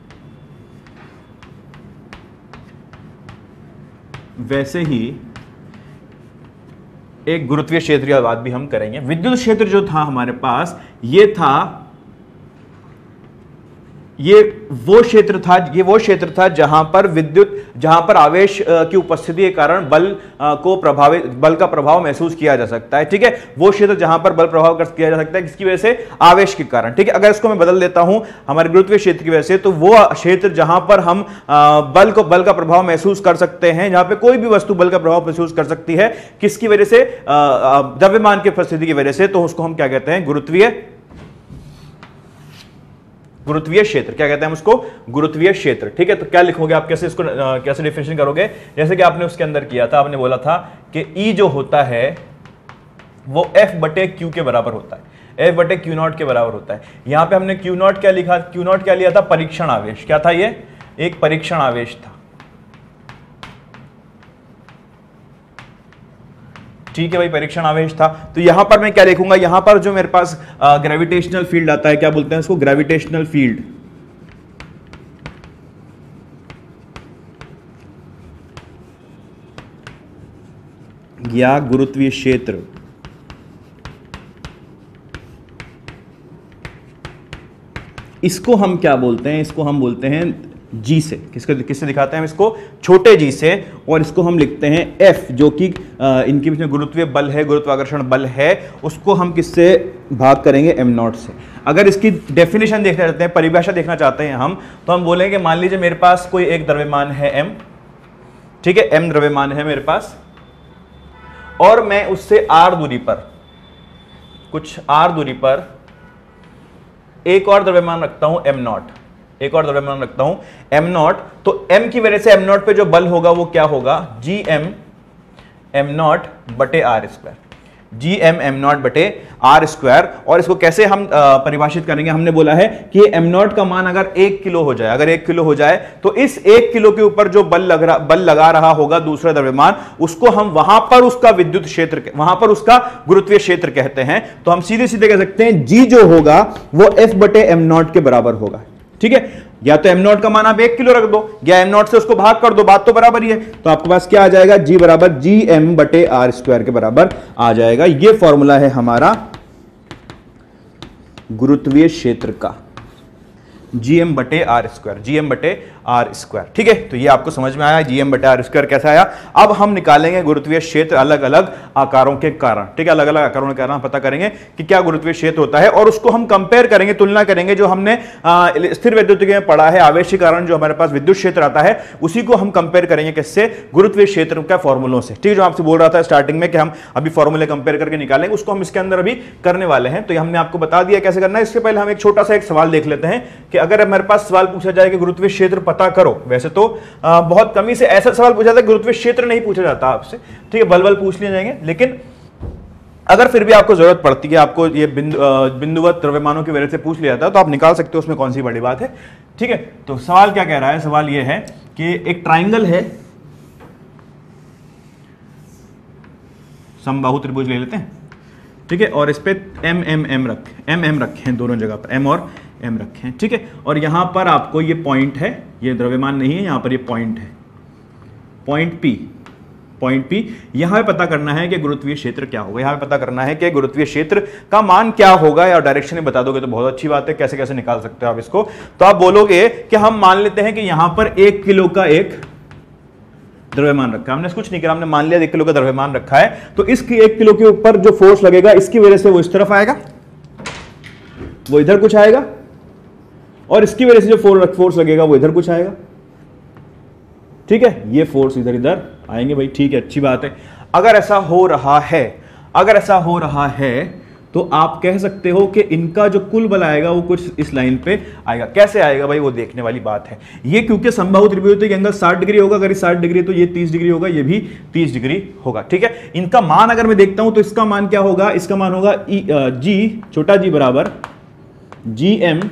वैसे ही एक गुरुत्वीय क्षेत्र की बात भी हम करेंगे। विद्युत क्षेत्र जो था हमारे पास, ये था, ये वो क्षेत्र था, ये वो क्षेत्र था जहां पर विद्युत, जहां पर आवेश की उपस्थिति के कारण बल को प्रभावित, बल का प्रभाव महसूस किया जा सकता है। ठीक है, वो क्षेत्र जहां पर बल प्रभाव कर किया जा सकता है, किसकी वजह से, आवेश के कारण। ठीक है, अगर इसको मैं बदल देता हूं हमारे गुरुत्वीय क्षेत्र की वजह से, तो वो क्षेत्र जहां पर हम बल को, बल का प्रभाव महसूस कर सकते हैं, जहां पर कोई भी वस्तु बल का प्रभाव महसूस कर सकती है, किसकी वजह से, द्रव्यमान की उपस्थिति की वजह से, तो उसको हम क्या कहते हैं, गुरुत्वीय गुरुत्वीय क्षेत्र। क्या कहते हैं हम उसको, गुरुत्वीय क्षेत्र। ठीक है, तो क्या लिखोगे आप, कैसे इसको कैसे डिफिनेशन करोगे, जैसे कि आपने उसके अंदर किया था, आपने बोला था कि E जो होता है वो F बटे Q के बराबर होता है, F बटे क्यू नॉट के बराबर होता है। यहां पे हमने क्यू नॉट क्या लिखा, क्यू नॉट क्या लिया था, परीक्षण आवेश। क्या था ये, एक परीक्षण आवेश था। ठीक है भाई, परीक्षण आवेश था। तो यहां पर मैं क्या लिखूंगा, यहां पर जो मेरे पास ग्रेविटेशनल फील्ड आता है, क्या बोलते हैं इसको, ग्रेविटेशनल फील्ड, या गुरुत्वीय क्षेत्र, इसको हम क्या बोलते हैं, इसको हम बोलते हैं जी से, किसको किससे दिखाते हैं हम इसको, छोटे जी से, और इसको हम लिखते हैं एफ, जो कि इनके बीच में गुरुत्वीय बल है, गुरुत्वाकर्षण बल है, उसको हम किससे भाग करेंगे, एम नॉट से। अगर इसकी डेफिनेशन देखना चाहते हैं, परिभाषा देखना चाहते हैं हम, तो हम बोलेंगे मान लीजिए मेरे पास कोई एक द्रव्यमान है एम, ठीक है, एम द्रव्यमान है मेरे पास, और मैं उससे आर दूरी पर, कुछ आर दूरी पर एक और द्रव्यमान रखता हूं एम नॉट, एक और द्रव्यमान रखता हूं एम नॉट, तो एम की वजह से एम नॉट पे जो बल होगा वो क्या होगा, जी एम एम नॉट बटे R square. G M M naught बटे आर स्क्वायर। और इसको कैसे हम परिभाषित करेंगे, हमने बोला है कि एम नॉट का मान अगर एक किलो हो जाए, अगर एक किलो हो जाए तो इस एक किलो के ऊपर जो बल लग रहा बल लगा रहा होगा दूसरा द्रव्यमान, उसको हम वहां पर उसका विद्युत क्षेत्र, वहां पर उसका गुरुत्वीय क्षेत्र कहते हैं। तो हम सीधे सीधे कह सकते हैं जी जो होगा वो एफ बटे एम नॉट के बराबर होगा। ठीक है, या तो एम नॉट का मान आप एक किलो रख दो या एम नॉट से उसको भाग कर दो, बात तो बराबर ही है। तो आपके पास क्या आ जाएगा, जी बराबर जी एम बटे आर स्क्वायर के बराबर आ जाएगा। ये फॉर्मूला है हमारा गुरुत्वीय क्षेत्र का, जीएम बटे आर स्क्वायर, जीएम बटे आर स्क्वायर। ठीक है, तो ये आपको समझ में आया जीएम बटे आर स्क्वायर कैसा आया। अब हम निकालेंगे गुरुत्वीय क्षेत्र अलग अलग आकारों के कारण। ठीक है, अलग अलग आकारों के कारण पता करेंगे कि क्या गुरुत्वीय क्षेत्र होता है और उसको हम कंपेयर करेंगे, तुलना करेंगे जो हमने स्थिर विद्युतिकी में पढ़ा है, आवेश के कारण जो हमारे पास विद्युत क्षेत्र आता है उसी को हम कंपेयर करेंगे किससे, गुरुत्वीय क्षेत्र का फॉर्मूलों से। ठीक है, जो आपसे बोल रहा था स्टार्टिंग में कि हम अभी फॉर्मूले कंपेयर करके निकालेंगे, उसको हम इसके अंदर अभी करने वाले हैं। तो हमने आपको बता दिया कैसे करना है। इससे पहले हम एक छोटा सा एक सवाल देख लेते हैं कि अगर हमारे पास सवाल पूछा जाए कि गुरुत्वीय क्षेत्र पता करो, वैसे तो आ, बहुत कमी से ऐसा सवाल पूछा जाता है, गुरुत्वीय क्षेत्र नहीं पूछा जाता आपसे। ठीक है, बल बल पूछ लिए जाएंगे, लेकिन अगर फिर भी आपको जरूरत पड़ती है, आपको ये बिंदु बिंदुवत द्रव्यमानों की वजह से पूछ लिया जाता है, तो आप निकाल सकते हो, उसमें कौन सी बड़ी बात है। ठीक है, तो सवाल क्या कह रहा है, सवाल ये है कि एक ट्राइंगल है, समबाहु त्रिभुज ले लेते हैं। ठीक है, और इस पे एम एम एम रख एम एम रखे हैं दोनों जगह पर, एम और एम रखे हैं। ठीक है, और यहां पर आपको ये पॉइंट है, ये द्रव्यमान नहीं है, यहां पर ये पॉइंट है, पॉइंट पी, पॉइंट पी। यहां पे पता करना है कि गुरुत्वीय क्षेत्र क्या होगा, यहां पे पता करना है कि गुरुत्वीय क्षेत्र का मान क्या होगा, या डायरेक्शन में बता दोगे तो बहुत अच्छी बात है। कैसे कैसे निकाल सकते हो आप इसको, तो आप बोलोगे कि हम मान लेते हैं कि यहां पर एक किलो का एक द्रव्यमान रखा है, हमने कुछ नहीं किया, हमने मान लिया एक किलो का द्रव्यमान रखा है। तो इसकी एक किलो के ऊपर जो फोर्स लगेगा इसकी वजह से वो इस तरफ आएगा, वो इधर कुछ आएगा, और इसकी वजह से जो फोर्स फोर्स लगेगा वो इधर कुछ आएगा। ठीक है, ये फोर्स इधर इधर आएंगे भाई। ठीक है, अच्छी बात है। अगर ऐसा हो रहा है, अगर ऐसा हो रहा है तो आप कह सकते हो कि इनका जो कुल बल आएगा वो कुछ इस लाइन पे आएगा। कैसे आएगा भाई, वो देखने वाली बात है। ये क्योंकि समबाहु त्रिभुज के एंगल साठ डिग्री होगा, अगर साठ डिग्री तो ये तीस डिग्री होगा, ये भी तीस डिग्री होगा। ठीक है, इनका मान अगर मैं देखता हूं तो इसका मान क्या होगा, इसका मान होगा जी, छोटा जी बराबर जी एम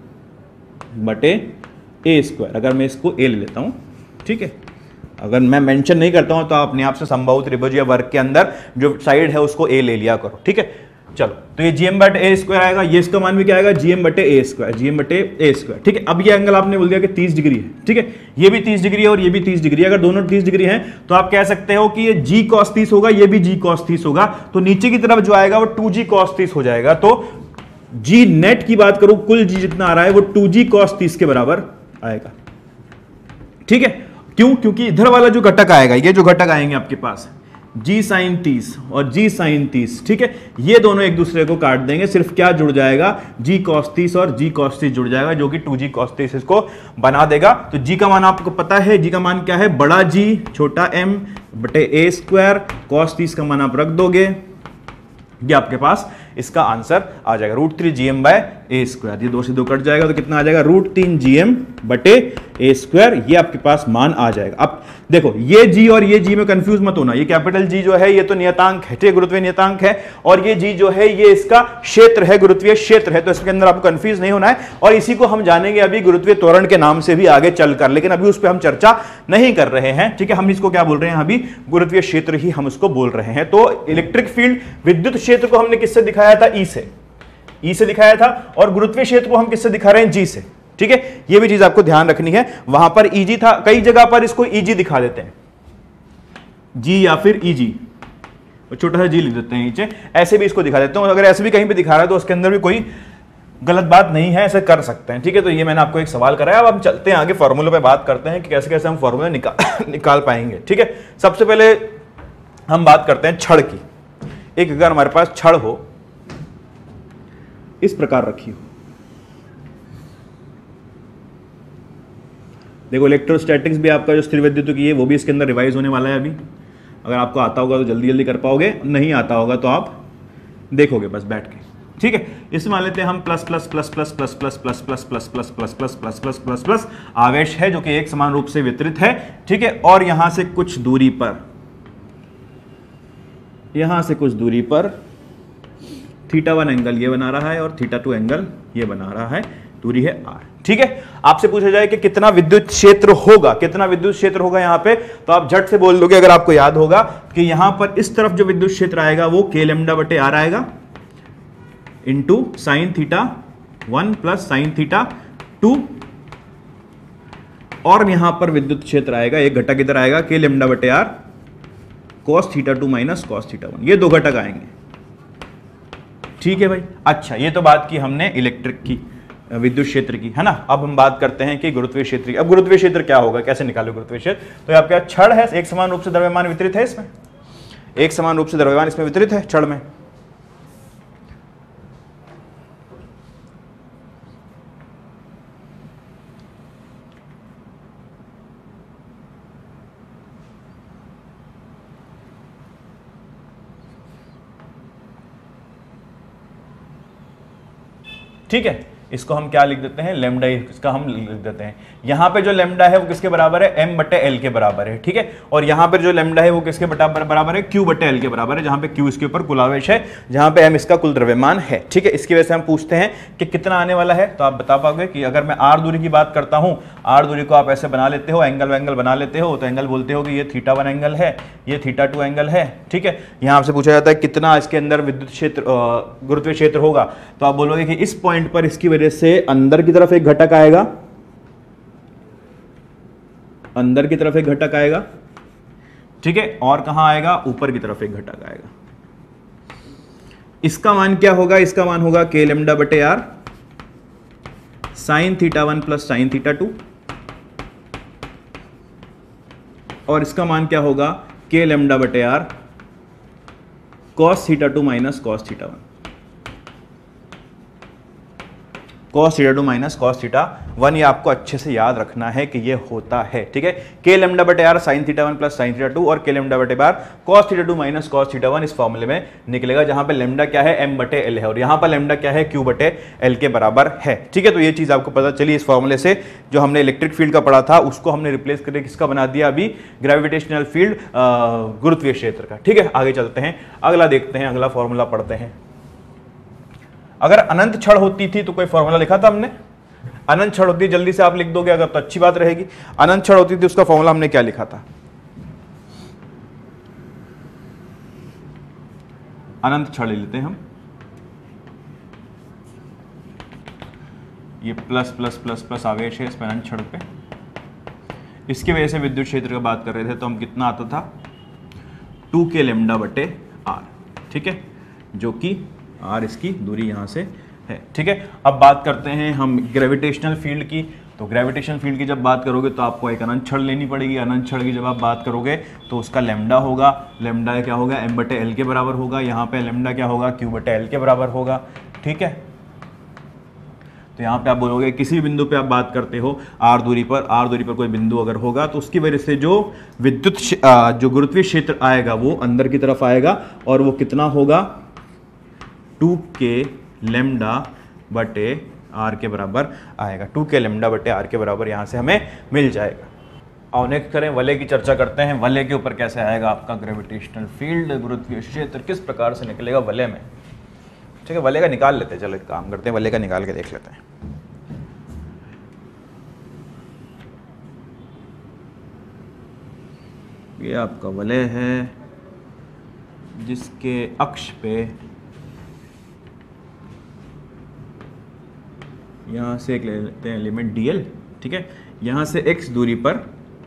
बटे ए स्क्वायर। अगर मैं इसको ए ले लेता हूं, ठीक है, अगर मैं मेंशन नहीं करता हूं तो आप अपने आप से समबाहु त्रिभुज या वर्ग के अंदर जो साइड है उसको ए ले लिया करो। ठीक है, चलो, तो ये जीएम बटे ए स्क्वायर आएगा, ये इसका मान भी क्या आएगा, जीएम बटे ए स्क्वायर, जीएम बटे ए स्क्वायर। ठीक है, अब ये एंगल आपने बोल दिया कि तीस डिग्री है। ठीक है, ये भी तीस डिग्री है और ये भी तीस डिग्री है। अगर दोनों तीस डिग्री हैं तो आप कह सकते हो कि ये जी कॉस तीस होगा, ये भी जी कॉस तीस होगा। तो नीचे की तरफ जो आएगा वो टू जी कॉस तीस हो जाएगा। तो जी नेट की बात करूं, कुल जी जितना आ रहा है वो टू जी कॉस तीस के बराबर आएगा। ठीक है, क्यों, क्योंकि इधर वाला जो घटक आएगा, ये जो घटक आएंगे आपके पास जी साइन तीस और जी साइन तीस, ठीक है, ये दोनों एक दूसरे को काट देंगे, सिर्फ क्या जुड़ जाएगा, जी कॉस तीस और जी कॉस तीस जुड़ जाएगा, जो कि टू जी कॉस तीस इसको बना देगा। तो जी का मान आपको पता है, जी का मान क्या है, बड़ा जी छोटा एम बटे ए स्क्वायर, कॉस तीस का मान आप रख दोगे, ये आपके पास इसका आंसर आ जाएगा root three G M by A square. ये दो से दो कट जाएगा तो कितना आ जाएगा, रूट तीन जी एम बटे ए स्क्वायर। ये आपके पास मान आ जाएगा। अब देखो, ये जी और ये जी में कंफ्यूज मत होना, ये कैपिटल जी जो है ये तो नियतांक है, ठीक, गुरुत्वीय नियतांक है, और ये जी जो है ये इसका क्षेत्र है, गुरुत्वीय क्षेत्र है। तो इसके अंदर आपको कंफ्यूज नहीं होना है, और इसी को हम जानेंगे अभी गुरुत्वीय त्वरण के नाम से भी आगे चलकर, लेकिन अभी उस पर हम चर्चा नहीं कर रहे हैं। ठीक है, हम इसको क्या बोल रहे हैं, अभी गुरुत्वीय क्षेत्र ही हम उसको बोल रहे हैं। तो इलेक्ट्रिक फील्ड, विद्युत क्षेत्र को हमने किससे दिखाया था, ई से, ई से दिखाया था, और गुरुत्वीय क्षेत्र को हम किससे दिखा रहे हैं, जी से। ठीक है, ये भी चीज आपको ध्यान रखनी है। वहां पर ईजी था, कई जगह पर इसको ईजी दिखा देते हैं, जी या फिर ईजी, छोटा सा जी लिख देते हैं नीचे, ऐसे भी इसको दिखा देते हैं। अगर ऐसे भी कहीं पे दिखा रहा है तो उसके अंदर भी कोई गलत बात नहीं है, ऐसे कर सकते हैं। ठीक है, तो ये मैंने आपको एक सवाल कराया। अब हम चलते हैं आगे, फॉर्मूले पे बात करते हैं कि कैसे कैसे हम फॉर्मूला निकाल निकाल पाएंगे। ठीक है, सबसे पहले हम बात करते हैं छड़ की। एक अगर हमारे पास छड़ हो, इस प्रकार रखी हो, देखो इलेक्ट्रोस्टैटिक्स भी आपका जो स्थिर विद्युतिकी है वो भी इसके अंदर रिवाइज होने वाला है अभी। अगर आपको आता होगा तो जल्दी जल्दी कर पाओगे, नहीं आता होगा तो आप देखोगे बस बैठ के। ठीक है, इसमें मान लेते हैं हम plus plus plus plus plus plus plus plus plus plus plus plus plus plus plus plus आवेश है जो कि एक समान रूप से वितरित है। ठीक है, और यहां से कुछ दूरी पर यहां से कुछ दूरी पर थीटा वन एंगल ये बना रहा है और थीटा टू एंगल ये बना रहा है, दूरी है आर। ठीक है, आपसे पूछा जाए कि कितना विद्युत क्षेत्र होगा, कितना विद्युत क्षेत्र होगा यहां पे, तो आप झट से बोल दोगे, अगर आपको याद होगा कि यहां पर इस तरफ जो विद्युत क्षेत्र आएगा वो के लेमडा बटे आर आएगा into sine theta one plus sine theta two, और यहां पर विद्युत क्षेत्र आएगा, एक घटक इधर आएगा के लेमडा बटे R cos theta two minus cos theta one, ये दो घटक आएंगे। ठीक है भाई, अच्छा ये तो बात की हमने इलेक्ट्रिक की, विद्युत क्षेत्र की, है ना। अब हम बात करते हैं कि गुरुत्वीय क्षेत्र की। अब गुरुत्वीय क्षेत्र क्या होगा, कैसे निकालो गुरुत्वीय क्षेत्र, तो ये आपका छड़ है, एक समान रूप से द्रव्यमान वितरित है, इसमें एक समान रूप से द्रव्यमान इसमें वितरित है छड़ में। ठीक है, इसको हम क्या लिख देते हैं, लेमडा, इसका हम लिख देते हैं। यहां पे जो लेमडा है वो किसके बराबर है, m बटे एल के बराबर है। ठीक है, और यहां पर जो लेमडा है वो किसके बराबर है, q बटे एल के बराबर है, जहां पे q इसके ऊपर कुल आवेश है, जहां पे m इसका कुल द्रव्यमान है। ठीक है, इसकी वजह से हम पूछते हैं कि कितना आने वाला है, तो आप बता पाओगे कि अगर मैं r दूरी की बात करता हूं, r दूरी को आप ऐसे बना लेते हो, एंगल वैंगल बना लेते हो, तो एंगल बोलते हो कि ये थीटा वन एंगल है, ये थीटा टू एंगल है। ठीक है, यहां आपसे पूछा जाता है कितना इसके अंदर विद्युत क्षेत्र, गुरुत्वीय क्षेत्र होगा, तो आप बोलोगे कि इस पॉइंट पर इसकी वजह से अंदर की तरफ एक घटक आएगा, अंदर की तरफ एक घटक आएगा। ठीक है, और कहां आएगा, ऊपर की तरफ एक घटक आएगा। इसका मान क्या होगा, इसका मान होगा के लेमडा बटे R sine theta one plus sine theta two, और इसका मान क्या होगा, के लेमडा बटे R cos theta two minus cos theta one, cos theta two minus cos theta one. ये आपको अच्छे से याद रखना है कि ये होता है। ठीक है, के लेमडा बटे R sine theta one plus sine theta two और के लेमडा बटे R cos theta two minus cos theta one इस फॉर्मूले में निकलेगा, जहां पे लेमडा क्या है, m बटे एल है, और यहां पर लेमडा क्या है, q बटे एल के बराबर है। ठीक है, तो ये चीज आपको पता चली। इस फॉर्मूले से जो हमने इलेक्ट्रिक फील्ड का पढ़ा था उसको हमने रिप्लेस करके किसका बना दिया, अभी ग्रेविटेशनल फील्ड, गुरुत्वीय क्षेत्र का। ठीक है, आगे चलते हैं, अगला देखते हैं, अगला फॉर्मूला पढ़ते हैं। अगर अनंत छड़ होती थी तो कोई फॉर्मूला लिखा था हमने, अनंत छड़ होती, जल्दी से आप लिख दोगे अगर तो अच्छी बात रहेगी। अनंत छड़ होती थी उसका फॉर्मूला हमने क्या लिखा था, अनंत छड़ ले लेते हैं हम, ये प्लस प्लस प्लस प्लस आवेश है इसमें अनंत छड़ पे, इसकी वजह से विद्युत क्षेत्र की बात कर रहे थे, तो हम कितना आता था, टू के लेमडा बटे आर। ठीक है, जो कि आर इसकी दूरी यहां से है। ठीक है, अब बात करते हैं हम ग्रेविटेशनल फील्ड की। तो ग्रेविटेशनल फील्ड की जब बात करोगे तो आपको एक अनंत छड़ लेनी पड़ेगी। अनंत छड़ की जब आप बात करोगे तो उसका लेमडा होगा, लेमडा क्या होगा, m बटे एल के बराबर होगा, यहाँ पे लेमडा क्या होगा, q बटे एल के बराबर होगा। ठीक है, तो यहाँ पे आप बोलोगे किसी बिंदु पे आप बात करते हो r दूरी पर, r दूरी पर कोई बिंदु अगर होगा तो उसकी वजह से जो विद्युत जो गुरुत्वीय क्षेत्र आएगा वो अंदर की तरफ आएगा, और वो कितना होगा, टू के लेमडा बटे आर के बराबर आएगा। टू के लेमडा बटे आर के बराबर यहां से हमें मिल जाएगा। और नेक्स्ट करें, वलय की चर्चा करते हैं। वलय के ऊपर कैसे आएगा आपका ग्रेविटेशनल फील्ड, गुरुत्वीय क्षेत्र किस प्रकार से निकलेगा वलय में। ठीक है, वलय का निकाल लेते हैं, चलो एक काम करते हैं, वलय का निकाल के देख लेते हैं। ये आपका वलय है जिसके अक्ष पे यहाँ से एक ले लेते हैं एलिमेंट dl। ठीक है, यहाँ से x दूरी पर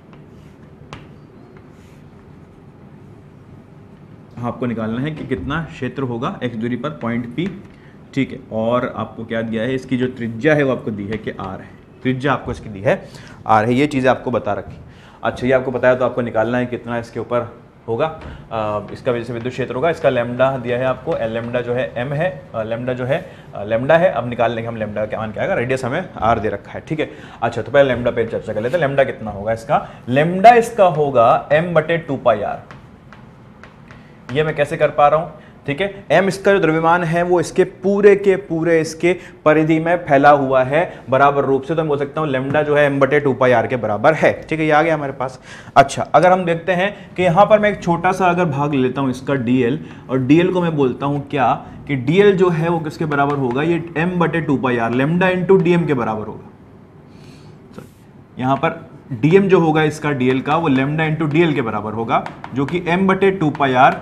आपको निकालना है कि कितना क्षेत्र होगा x दूरी पर पॉइंट P। ठीक है, और आपको क्या दिया है, इसकी जो त्रिज्या है वो आपको दी है कि r है, त्रिज्या आपको इसकी दी है r है, ये चीज़ें आपको बता रखी। अच्छा, ये आपको बताया, तो आपको निकालना है कितना इसके ऊपर होगा, आ, इसका वजह से विद्युत क्षेत्र होगा। इसका लेमडा दिया है आपको, एल लेमडा जो है m है, लेमडा जो है लेमडा है। अब निकाल लेंगे हम लेमडा का क्या मान क्या आएगा, रेडियस हमें r दे रखा है। ठीक है, अच्छा तो पहले लेमडा पे चर्चा कर लेते हैं। लेमडा कितना होगा इसका, लेमडा इसका होगा m बटे टू पाई आर। ये मैं कैसे कर पा रहा हूँ, ठीक है। एम इसका जो द्रव्यमान है वो इसके पूरे के पूरे इसके परिधि में फैला हुआ है बराबर रूप से, तो मैं बोल सकता हूँ लेमडा जो है एम बटे टू पाई आर के बराबर है, ठीक है। ये आ गया हमारे पास। अच्छा, अगर हम देखते हैं कि यहाँ पर मैं एक छोटा सा अगर भाग ले लेता हूँ इसका डीएल, और डीएल को मैं बोलता हूँ क्या कि डीएल जो है वो किसके बराबर होगा, ये एम बटे two pi R lambda into DM के बराबर होगा। यहाँ पर डीएम जो होगा इसका डीएल का वो लेमडा इंटू डीएल के बराबर होगा, जो कि एम बटे two pi R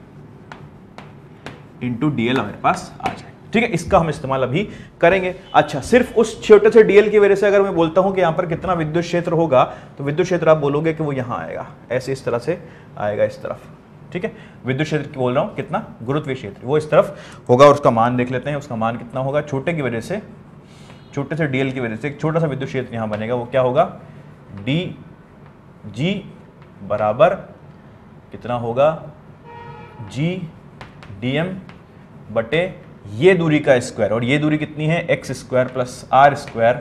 into DL हमारे पास आ जाए, ठीक है। इसका हम इस्तेमाल अभी करेंगे। अच्छा, सिर्फ उस छोटे से डीएल की वजह से अगर मैं बोलता हूं कि यहां पर कितना विद्युत क्षेत्र होगा, तो विद्युत क्षेत्र आप बोलोगे कि वो यहां आएगा, ऐसे इस तरह से आएगा इस तरफ, ठीक है। विद्युत क्षेत्र की बोल रहा हूं कितना, गुरुत्वीय क्षेत्र वो इस तरफ होगा, और उसका मान देख लेते हैं। उसका मान कितना होगा, छोटे की वजह से, छोटे से डीएल की वजह से एक छोटा सा विद्युत क्षेत्र यहां बनेगा, वो क्या होगा, डी जी बराबर कितना होगा, जी डी एम बटे ये दूरी का स्क्वायर, और ये दूरी कितनी है, X square plus R square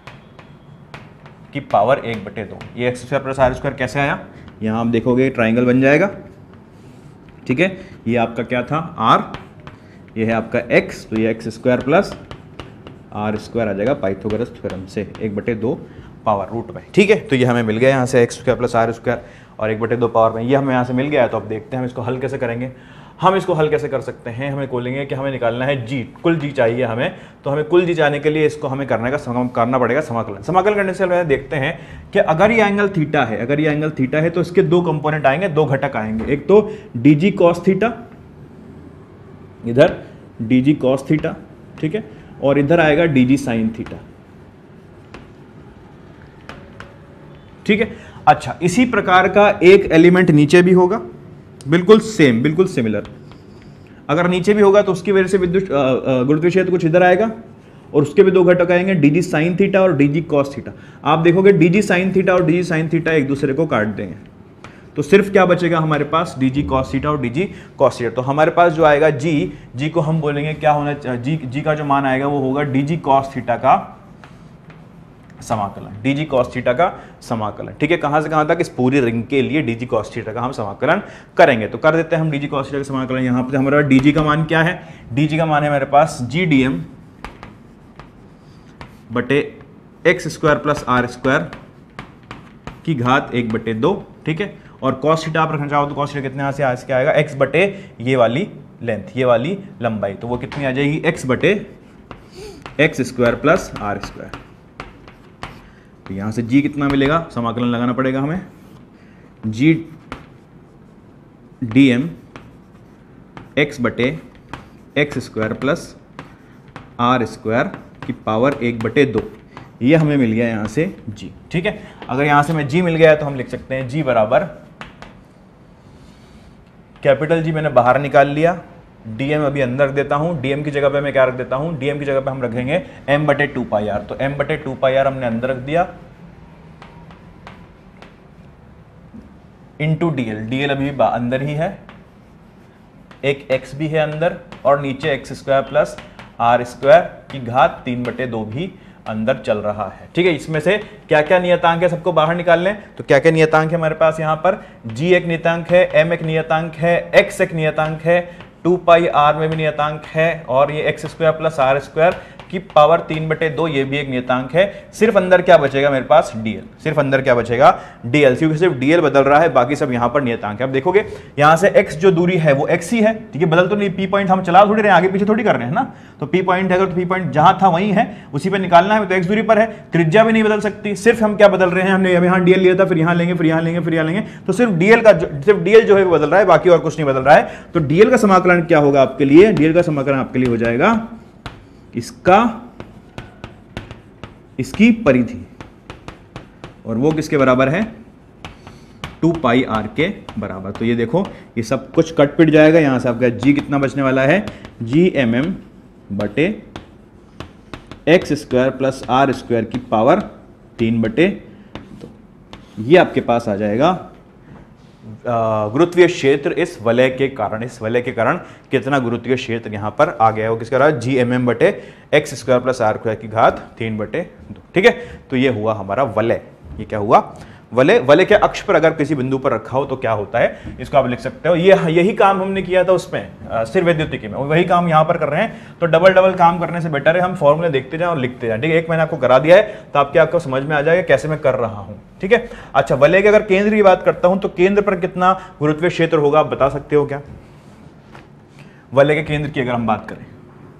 की पावर एक बटे दो। ये X square plus R square कैसे आया, यहां आप देखोगे ट्राइंगल बन जाएगा, ठीक है। ये आपका क्या था, आर, ये है आपका एक्स, तो ये X square plus R square आ जाएगा पाइथागोरस थ्योरम से, एक बटे दो पावर रूट में, ठीक है। तो ये हमें मिल गया यहाँ से X square plus R square और एक बटे दो पावर में, ये हमें यहाँ से मिल गया है। तो अब देखते हैं हम इसको हल कैसे करेंगे। हम इसको हल कैसे कर सकते हैं, हमें बोलेंगे कि हमें निकालना है जी, कुल जी चाहिए हमें, तो हमें कुल जी जाने के लिए इसको हमें करने का करना पड़ेगा समाकलन। समाकलन करने से पहले देखते हैं कि अगर ये एंगल थीटा है, अगर ये एंगल थीटा है तो इसके दो कंपोनेंट आएंगे, दो घटक आएंगे। एक तो डी जी कॉस थीटा, इधर डी जी कॉस थीटा, ठीक है, और इधर आएगा डी जी साइन थीटा, ठीक है। अच्छा, इसी प्रकार का एक एलिमेंट नीचे भी होगा, बिल्कुल सेम, बिल्कुल सिमिलर। अगर नीचे भी होगा तो उसकी वजह से विद्युत गुरुत्वीय क्षेत्र कुछ इधर आएगा, और उसके भी दो घटक आएंगे, डीजी साइन थीटा और डीजी कॉस थीटा। आप देखोगे डीजी साइन थीटा और डीजी साइन थीटा एक दूसरे को काट देंगे, तो सिर्फ क्या बचेगा हमारे पास, डीजी कॉस थीटा और डीजी कॉस थीटा। तो हमारे पास जो आएगा जी, जी को हम बोलेंगे क्या होना, जी जी का जो मान आएगा वो होगा डीजी कॉस थीटा का समाकलन, डीजी कॉस थीटा का समाकलन, ठीक है। कहां से कहां तक, इस पूरी रिंग के लिए डीजी कॉस थीटा का हम समाकलन करेंगे। तो कर देते हैं हम डीजी कॉस थीटा का समाकलन। यहां पे हमारा डीजी का मान क्या है, डीजी का मान है हमारे पास जी डी एम बटे X square plus R square की घात एक बटे दो, ठीक है। और कॉस थीटा आप रखना चाहो तो कॉस थीटा कितने यहां से आज क्या आएगा, एक्स बटे ये वाली लेंथ, ये वाली लंबाई, तो वो कितनी आ जाएगी, एक्स बटे X square plus R square. तो यहां से जी कितना मिलेगा, समाकलन लगाना पड़ेगा हमें, जी डी एम एक्स बटे X square plus R square की पावर एक बटे दो, ये हमें मिल गया यहां से जी, ठीक है। अगर यहां से हमें जी मिल गया है तो हम लिख सकते हैं जी बराबर कैपिटल जी मैंने बाहर निकाल लिया, डीएम अभी अंदर रख देता हूं, डीएम की जगह पे मैं क्या रख देता हूं, डीएम की जगह पे हम रखेंगे एम बटे टू पाई आर। तो एम बटे टू पाई आर हमने अंदर रख दिया, इंटू डीएल, डीएल अभी अंदर ही है, एक एक्स भी है अंदर, और नीचे X square plus R square की घात तीन बटे दो भी अंदर चल रहा है, ठीक है। इसमें से क्या क्या नियतांक है सबको बाहर निकाल लें। तो क्या क्या नियतांक है हमारे पास, यहाँ पर जी एक नियतांक है, एम एक नियतांक है, एक्स एक नियतांक है, टू पाई आर में भी नियतांक है, और ये X square plus R square की पावर तीन बटे दो ये भी एक नियतांक है। सिर्फ अंदर क्या बचेगा मेरे पास, डीएल, सिर्फ अंदर क्या बचेगा, डीएल, क्योंकि सिर्फ डीएल बदल रहा है, बाकी सब यहाँ पर नियतांक है। अब देखोगे यहाँ से एक्स जो दूरी है वो एक्स ही है, ठीक है, बदल तो नहीं, पी पॉइंट हम चला थोड़ी रहे, आगे पीछे थोड़ी कर रहे हैं ना, तो पी पॉइंट है तो पी पॉइंट जहां था वहीं है, उसी पे निकालना है। तो एक्स दूरी पर है, त्रिज्या भी नहीं बदल सकती, सिर्फ हम क्या बदल रहे हैं, हमने यहाँ डीएल लिया था, फिर यहाँ लेंगे, फिर यहाँ लेंगे, फिर यहाँ लेंगे, तो सिर्फ डीएल का, सिर्फ डीएल जो है वो बदल रहा है, बाकी और कुछ नहीं बदल रहा है। तो डीएल का समाकलन क्या होगा आपके लिए, डीएल का समाकलन आपके लिए हो जाएगा इसका, इसकी परिधि, और वो किसके बराबर है, टू पाई आर के बराबर। तो ये देखो ये सब कुछ कट पिट जाएगा, यहां से आपका जी कितना बचने वाला है, जी एम एम बटे X square plus R square की पावर तीन बटे दो, ये आपके पास आ जाएगा गुरुत्वीय क्षेत्र इस वलय के कारण। इस वलय के कारण कितना गुरुत्वीय क्षेत्र यहां पर आ गया है, वो किसका रहा, जी एम एम बटे X square plus R square की घात तीन बटे दो, ठीक है। तो ये हुआ हमारा वलय, ये क्या हुआ, वलय वलय के अक्ष पर अगर किसी बिंदु पर रखा हो तो क्या होता है, इसको आप लिख सकते हो। ये यही काम हमने किया था उसमें स्थिर वैद्युतिकी में, वही काम यहाँ पर कर रहे हैं। तो डबल डबल काम करने से बेटर है हम फॉर्मूले देखते जाएं और लिखते जाएं। ठीक है, एक मैंने आपको करा दिया है तो आपके आपको समझ में आ जाएगा कैसे मैं कर रहा हूँ। ठीक है, अच्छा वलय के अगर केंद्र की बात करता हूं तो केंद्र पर कितना गुरुत्वीय क्षेत्र होगा आप बता सकते हो क्या? वलय के केंद्र की अगर हम बात करें,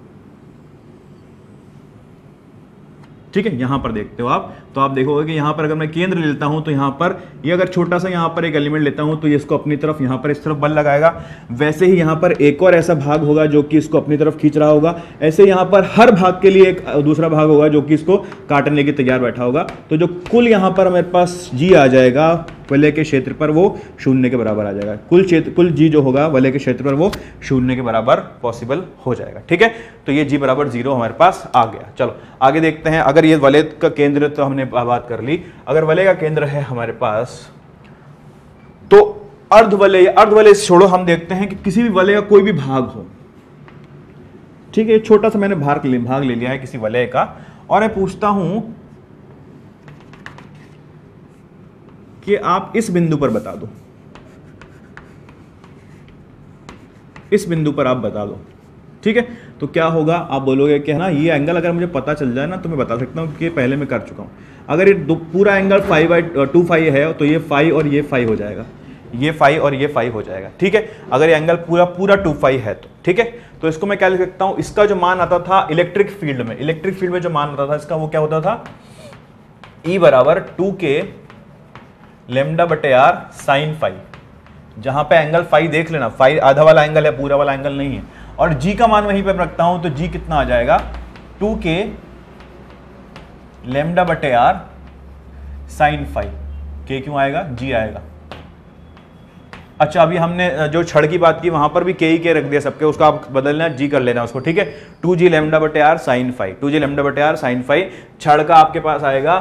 ठीक है, यहां पर देखते हो आप, तो आप देखोगे कि यहां पर अगर मैं केंद्र लेता हूं तो यहां पर ये अगर छोटा सा यहां पर एक एलिमेंट लेता हूं तो ये इसको अपनी तरफ यहां पर इस तरफ बल लगाएगा। वैसे ही यहां पर एक और ऐसा भाग होगा जो कि इसको अपनी तरफ खींच रहा होगा। ऐसे यहां पर हर भाग के लिए एक दूसरा भाग होगा जो कि इसको काटने के तैयार बैठा होगा। तो जो कुल यहां पर मेरे पास जी आ जाएगा वलय के क्षेत्र पर वो शून्य के बराबर आ जाएगा। कुल क्षेत्र कुल जी जो होगा वलय के क्षेत्र पर वो शून्य के बराबर पॉसिबल हो जाएगा। ठीक है, तो ये जी बराबर जीरो हमारे पास आ गया। चलो आगे देखते हैं। अगर ये वलय का केंद्र तो हमने बात कर ली, अगर वलय का केंद्र है हमारे पास तो अर्धवलय, अर्धवलय छोड़ो, हम देखते हैं कि किसी भी वलय का कोई भी भाग हो। ठीक है, छोटा सा मैंने भाग ले भाग ले लिया है किसी वलय का और मैं पूछता हूं कि आप इस बिंदु पर बता दो, इस बिंदु पर आप बता दो। ठीक है, तो क्या होगा, आप बोलोगे कि है ना ये एंगल अगर मुझे पता चल जाए ना तो मैं बता सकता हूं कि पहले मैं कर चुका हूं। अगर ये पूरा angle five by two five है तो ये फाइव और ये फाइव हो जाएगा, ये फाइव और ये फाइव हो जाएगा। ठीक है, अगर ये एंगल पूरा पूरा टू फाइव है तो ठीक है, तो इसको मैं क्या लिख सकता हूं, इसका जो मान आता था इलेक्ट्रिक फील्ड में, इलेक्ट्रिक फील्ड में जो मान आता था इसका वो क्या होता था, ई बराबर टू के लेमडा बटे आर साइन फाइव। जहां पे एंगल फाइव देख लेना, फाइव आधा वाला एंगल है, पूरा वाला एंगल नहीं है। और जी का मान वहीं पे रखता हूं तो जी कितना आ जाएगा, टू के लेमडा बटे आर साइन फाइव। के क्यों आएगा, जी आएगा। अच्छा अभी हमने जो छड़ की बात की वहां पर भी के ही के रख दिया सबके, उसको आप बदलना, जी कर लेना उसको। ठीक है, टू जी लेमडा बटे R sine five, two G lambda बटे आर साइन फाइव। छड़ का आपके पास आएगा,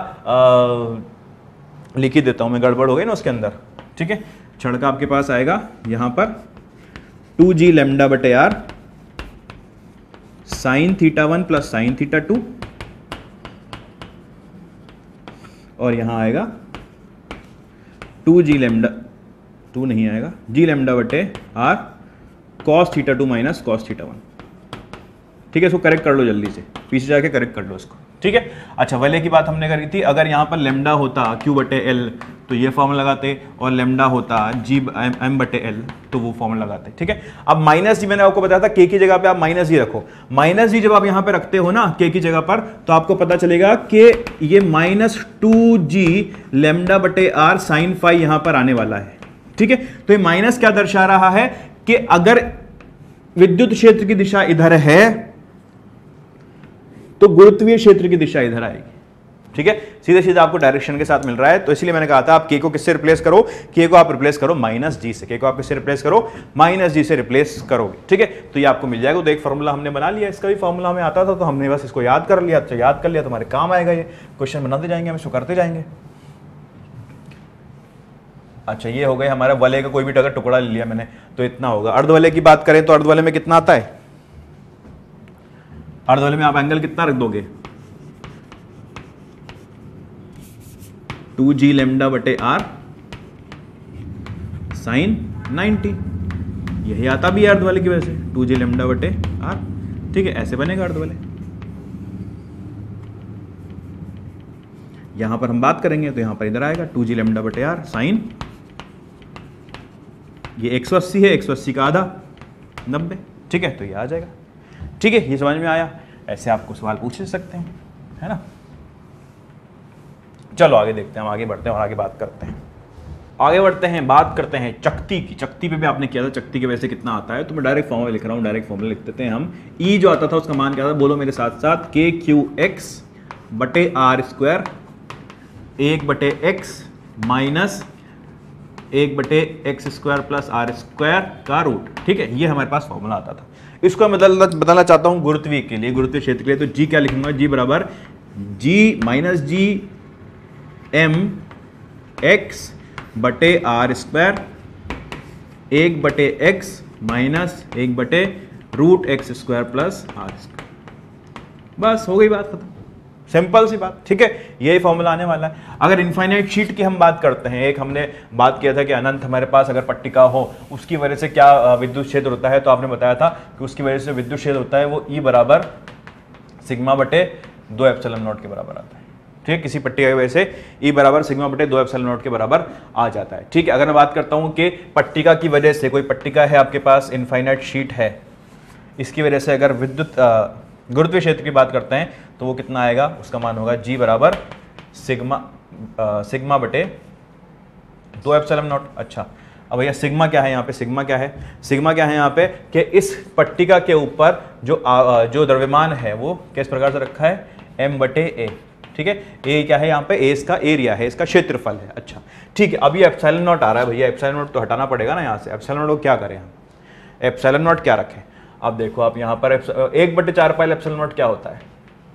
लिख ही देता हूं मैं, गड़बड़ हो गई ना उसके अंदर। ठीक है, छड़ का आपके पास आएगा यहां पर टू जी लेमडा बटे R sine theta one plus sine theta two, और यहां आएगा टू जी लेमडा, टू नहीं आएगा, जी लेमडा बटे R cos theta two minus cos theta one. ठीक है, इसको करेक्ट कर लो जल्दी से, पीछे जाके करेक्ट कर लो इसको। ठीक है, अच्छा वलय की बात हमने करी थी, अगर यहां पर लेमडा होता क्यू बटे एल तो ये फॉर्मूला लगाते, और लेमडा होता जी एम बटे एल तो वो फॉर्मूला लगाते। ठीक है, अब माइनस जी मैंने आपको बताया था, के की जगह पे आप माइनस जी रखो। माइनस जी जब आप यहां पे रखते हो ना के की जगह पर, तो आपको पता चलेगा कि ये माइनस टू जी लेमडा बटे आर साइन फाइव यहां पर आने वाला है। ठीक है, तो ये माइनस क्या दर्शा रहा है कि अगर विद्युत क्षेत्र की दिशा इधर है तो गुरुत्वीय क्षेत्र की दिशा इधर आएगी। ठीक है, सीधे सीधे आपको डायरेक्शन के साथ मिल रहा है। तो इसलिए मैंने कहा था आप के को किससे रिप्लेस करो, के को आप रिप्लेस करो माइनस जी से, के को आप किससे रिप्लेस करो, माइनस जी से रिप्लेस करोगे। ठीक है, तो ये आपको मिल जाएगा। तो एक फॉर्मूला हमने बना लिया, इसका भी फॉर्मूला हमें आता था तो हमने बस इसको याद कर लिया। तो याद कर लिया तो हमारे काम आएगा, ये क्वेश्चन बनाते जाएंगे, हम इसको करते जाएंगे। अच्छा ये हो गए हमारा वलय का कोई भी अगर टुकड़ा ले लिया मैंने तो इतना होगा। अर्धवलय की बात करें तो अर्धवलय में कितना आता है, अर्धवलय में आप एंगल कितना रख दोगे, टू जी लेमडा बटे आर साइन नाइनटी, यही आता भी है अर्धवलय की वजह से, टू जी लेमडा बटे आर। ठीक है, ऐसे बनेगा अर्धवलय। यहां पर हम बात करेंगे तो यहां पर इधर आएगा टू जी लेमडा बटे आर साइन, ये एक सौ अस्सी है, एक सौ अस्सी का आधा नब्बे। ठीक है, तो ये आ जाएगा। ठीक है, ये समझ में आया। ऐसे आपको सवाल पूछ सकते हैं, है ना। चलो आगे देखते हैं, हम आगे बढ़ते हैं और आगे बात करते हैं। आगे बढ़ते हैं, बात करते हैं चकती की। चकती पे भी आपने किया था, चकती के वजह से कितना आता है, तो मैं डायरेक्ट फॉर्मूला लिख रहा हूँ, डायरेक्ट फॉर्मूला लिख देते हैं हम। ई जो आता था उसका मान क्या था, बोलो मेरे साथ साथ, के क्यू एक्स बटे आर स्क्वायर, एक बटे एक्स माइनस एक बटे X square plus R square का रूट। ठीक है, ये हमारे पास फॉर्मूला आता था। इसको मैं बदलना बताना चाहता हूं गुरुत्वीय के लिए, गुरुत्वीय क्षेत्र के लिए। तो जी क्या लिखूंगा, जी बराबर G minus G M X बटे आर स्क्वायर, एक बटे एक्स माइनस एक बटे root X square plus R square. बस हो गई बात खत्म। सिंपल सी बात, ठीक है, यही फॉर्मूला आने वाला है। अगर इनफाइनाइट शीट की हम बात करते हैं, एक हमने बात किया था कि अनंत हमारे पास अगर पट्टिका हो उसकी वजह से क्या विद्युत क्षेत्र होता है, तो आपने बताया था कि उसकी वजह से विद्युत क्षेत्र होता है वो ई बराबर सिग्मा बटे दो एप्सिलॉन नॉट के बराबर आता है, ठीक है, किसी पट्टिका की वजह से ई बराबर सिग्मा बटे दो एप्सिलॉन नॉट के बराबर आ जाता है, ठीक है। अगर मैं बात करता हूं कि पट्टिका की वजह से, कोई पट्टिका है आपके पास, इनफाइनाइट शीट है, इसकी वजह से अगर विद्युत गुरुत्वीय क्षेत्र की बात करते हैं तो वो कितना आएगा, उसका मान होगा जी बराबर सिग्मा आ, सिग्मा बटे दो एप्सिलॉन नॉट। अच्छा, अब भैया सिग्मा क्या है यहाँ पे, सिग्मा क्या है, सिग्मा क्या है यहाँ पे कि इस पट्टिका के ऊपर जो आ, जो द्रव्यमान है वो किस प्रकार से रखा है, एम बटे ए, ठीक है। ए क्या है यहाँ पे, ए इसका एरिया है, इसका क्षेत्रफल है। अच्छा ठीक है, अब ये एप्सिलॉन नॉट आ रहा है भैया, एप्सिलॉन नॉट तो हटाना पड़ेगा ना यहाँ से। एप्सिलॉन नॉट को क्या करें हम, एप्सिलॉन नॉट क्या रखें, अब देखो आप यहाँ पर एक बटे चार पाई एप्सिलॉन नॉट क्या होता है,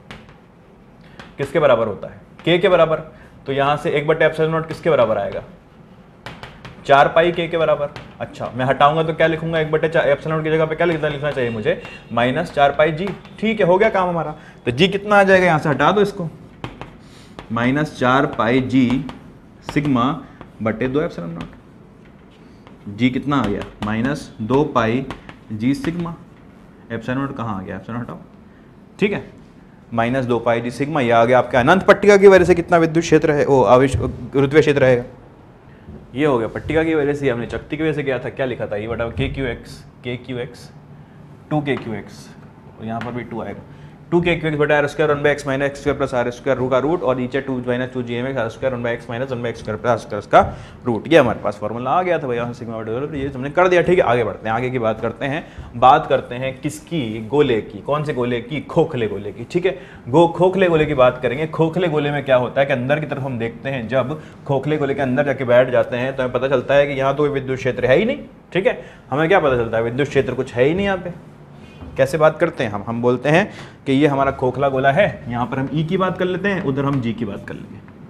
किसके बराबर होता है, के के बराबर। तो यहाँ से एक बटे एप्सिलॉन नॉट किसके बराबर आएगा, चार पाई के के बराबर। अच्छा मैं हटाऊंगा तो क्या लिखूंगा, एक बटे एप्सिलॉन नॉट की जगह पे क्या लिखना लिखना चाहिए मुझे, माइनस चार पाई जी। ठीक है, हो गया काम हमारा। तो जी कितना आ जाएगा, यहाँ से हटा दो इसको, माइनस चार पाई जी सिग्मा बटे दो एप्सिलॉन नॉट। जी कितना आ गया, माइनस दो pi G sigma. Epsilon naught कहाँ आ गया, एप्सिलॉन हटाओ, ठीक है, माइनस दो पाई जी सिग्मा। यह आ गया आपका अनंत पट्टिका की वजह से कितना विद्युत क्षेत्र है, वो आवेश गुरुत्वीय क्षेत्र रहेगा। ये हो गया पट्टिका की वजह से, हमने शक्ति की वजह से किया था, क्या लिखा था, ये बटा K Q X, K Q X two K Q X, और यहाँ पर भी टू आएगा, टू के क्यू एक्स बटा R square one by X minus X square plus R square रू का रूट, और नीचे two minus two G M X R square one by X minus one by X square plus R square का रूट। ये हमारे पास फॉर्मूला आ गया था भैया सिग्मा बटे, ये हमने कर दिया। ठीक है, आगे बढ़ते हैं, आगे की बात करते हैं, बात करते हैं किसकी, गोले की। कौन से गोले की, खोखले गोले की। ठीक है, गो खोखले गोले की बात करेंगे। खोखले गोले में क्या होता है कि अंदर की तरफ हम देखते हैं, जब खोखले गोले के अंदर जाके बैठ जाते हैं तो हमें पता चलता है कि यहाँ तो विद्युत क्षेत्र है ही नहीं। ठीक है, हमें क्या पता चलता है, विद्युत क्षेत्र कुछ है ही नहीं यहाँ पे। कैसे बात करते हैं हम हम बोलते हैं कि ये हमारा खोखला गोला है, यहाँ पर हम ई की बात कर लेते हैं, उधर हम जी की बात कर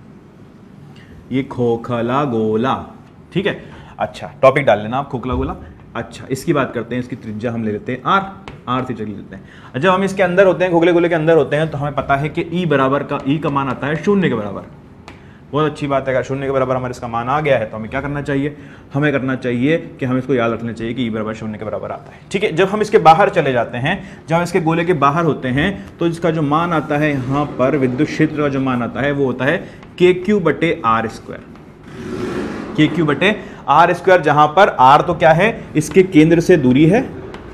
लेंगे। ये खोखला गोला, ठीक है। अच्छा टॉपिक डाल लेना आप, खोखला गोला। अच्छा इसकी बात करते हैं, इसकी त्रिज्या हम ले लेते हैं आर, आर से चल लेते हैं। जब हम इसके अंदर होते हैं, खोखले गोले के अंदर होते हैं, तो हमें पता है कि ई बराबर का, ई का मान आता है शून्य के बराबर। बहुत अच्छी बात है, अगर शून्य के बराबर हमारे इसका मान आ गया है तो हमें क्या करना चाहिए, हमें करना चाहिए कि हमें इसको याद रखना चाहिए कि ई बराबर शून्य के बराबर आता है। ठीक है, जब हम इसके बाहर चले जाते हैं, जब हम इसके गोले के बाहर होते हैं, तो इसका जो मान आता है यहाँ पर विद्युत क्षेत्र का जो मान आता है वो होता है के क्यू बटे आर स्क्वायर, के क्यू बटे आर स्क्वायर, जहां पर आर तो क्या है, इसके केंद्र से दूरी है।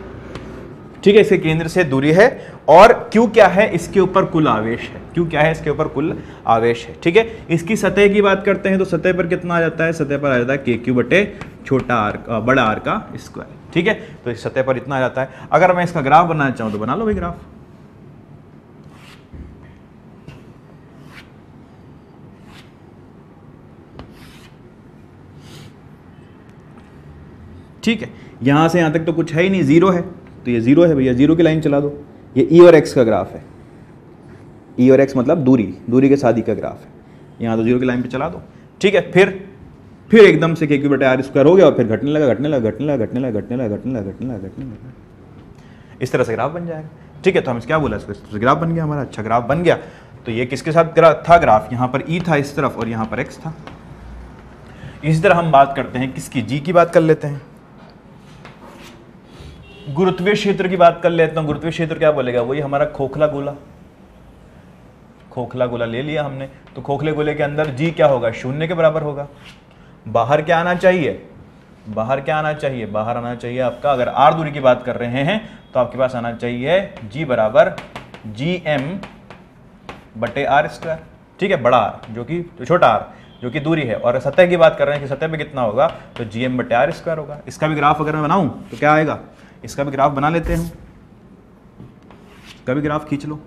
ठीक है, इसके केंद्र से दूरी है, और क्यू क्या है, इसके ऊपर कुल आवेश है। क्यू क्या है, इसके ऊपर कुल आवेश है। ठीक है, इसकी सतह की बात करते हैं तो सतह पर कितना आ जाता है, सतह पर आ जाता है के क्यू बटे छोटा आर, बड़ा आर का स्क्वायर। ठीक है, तो इस सतह पर इतना आ जाता है। अगर मैं इसका ग्राफ बनाना चाहूं तो बना लो भाई ग्राफ। ठीक है, यहां से यहां तक तो कुछ है ही नहीं, जीरो है, तो ये जीरो है भैया, जीरो की लाइन चला दो। ये ई और एक्स का ग्राफ है, ई और एक्स मतलब दूरी, दूरी के शादी का ग्राफ है। यहाँ तो जीरो की लाइन पे चला दो। ठीक है, फिर फिर एकदम से के क्यू बटे आर स्क्वायर हो गया, और फिर घटने लगा घटने लगा घटने लगा घटने लगा घटने लगा घटने लगा घटने लगा घटने लगा, इस तरह से ग्राफ बन जाएगा। ठीक है, तो हम इस क्या बोला, इसको ग्राफ बन गया हमारा। अच्छा ग्राफ बन गया, तो ये किसके साथ था ग्राफ, यहाँ पर ई था इस तरफ और यहाँ पर एक्स था। इसी तरह हम बात करते हैं किसकी, जी की बात कर लेते हैं, गुरुत्वीय क्षेत्र की बात कर लेता हूं। गुरुत्वीय क्षेत्र क्या बोलेगा, वही हमारा खोखला गोला, खोखला गोला ले लिया हमने। तो खोखले गोले के अंदर जी क्या होगा, शून्य के बराबर होगा। बाहर क्या आना चाहिए, बाहर क्या आना चाहिए, बाहर आना चाहिए आपका, अगर आर दूरी की बात कर रहे हैं तो आपके पास आना चाहिए जी बराबर जी एम बटे आर स्क्वायर। ठीक है, बड़ा आर जो कि तो छोटा आर जो कि दूरी है, और सतह की बात कर रहे हैं कि सतह पे कितना होगा, तो जी एम बटे आर स्क्वायर होगा। इसका भी ग्राफ अगर मैं बनाऊं तो क्या आएगा, इसका भी ग्राफ बना लेते हैं, इसका भी ग्राफ खींच लो।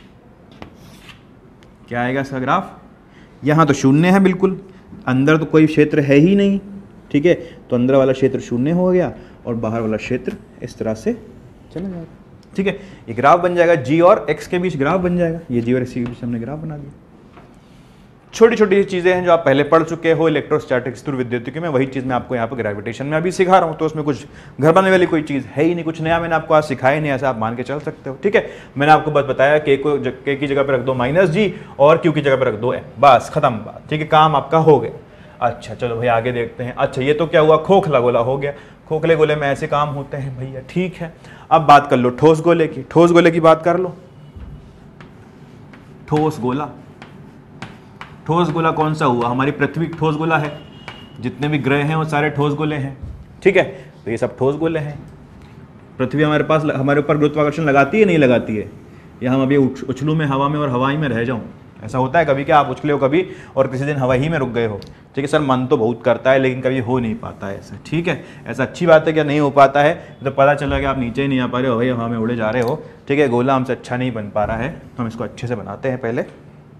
क्या आएगा इसका ग्राफ, यहां तो शून्य है बिल्कुल, अंदर तो कोई क्षेत्र है ही नहीं। ठीक है, तो अंदर वाला क्षेत्र शून्य हो गया और बाहर वाला क्षेत्र इस तरह से चला जाएगा। ठीक है, ये ग्राफ बन जाएगा, जी और एक्स के बीच ग्राफ बन जाएगा। ये जी और एक्स के बीच हमने ग्राफ बना दिया। छोटी छोटी चीजें हैं जो आप पहले पढ़ चुके हो इलेक्ट्रोस्टैटिक्स थ्रू विद्युतिकी में, वही चीज मैं आपको यहाँ पे ग्रेविटेशन में अभी सिखा रहा हूँ। तो उसमें कुछ घर बनाने वाली कोई चीज है ही नहीं, कुछ नया मैंने आपको आज सिखाया ही नहीं, ऐसा आप मान के चल सकते हो। ठीक है, मैंने आपको बस बताया के को के की जगह पर रख दो माइनस जी और क्यू की जगह पर रख दो एम, बस खत्म बात। ठीक है, काम आपका हो गया। अच्छा चलो भाई आगे देखते हैं। अच्छा ये तो क्या हुआ, खोखला गोला हो गया। खोखले गोले में ऐसे काम होते हैं भैया, ठीक है। अब बात कर लो ठोस गोले की, ठोस गोले की बात कर लो। ठोस गोला, ठोस गोला कौन सा हुआ, हमारी पृथ्वी ठोस गोला है, जितने भी ग्रह हैं वो सारे ठोस गोले हैं। ठीक है, तो ये सब ठोस गोले हैं। पृथ्वी हमारे पास हमारे ऊपर गुरुत्वाकर्षण लगाती है नहीं लगाती है, या हम अभी उछलू में हवा में और हवा ही में रह जाऊं, ऐसा होता है कभी क्या, आप उछले हो कभी और किसी दिन हवा ही में रुक गए हो। ठीक है सर, मन तो बहुत करता है लेकिन कभी हो नहीं पाता है ऐसा। ठीक है, ऐसा अच्छी बात है क्या नहीं हो पाता है, तो पता चला कि आप नीचे ही नहीं आ पा रहे हो, भाई हवा में उड़े जा रहे हो। ठीक है, गोला हमसे अच्छा नहीं बन पा रहा है, तो हम इसको अच्छे से बनाते हैं पहले।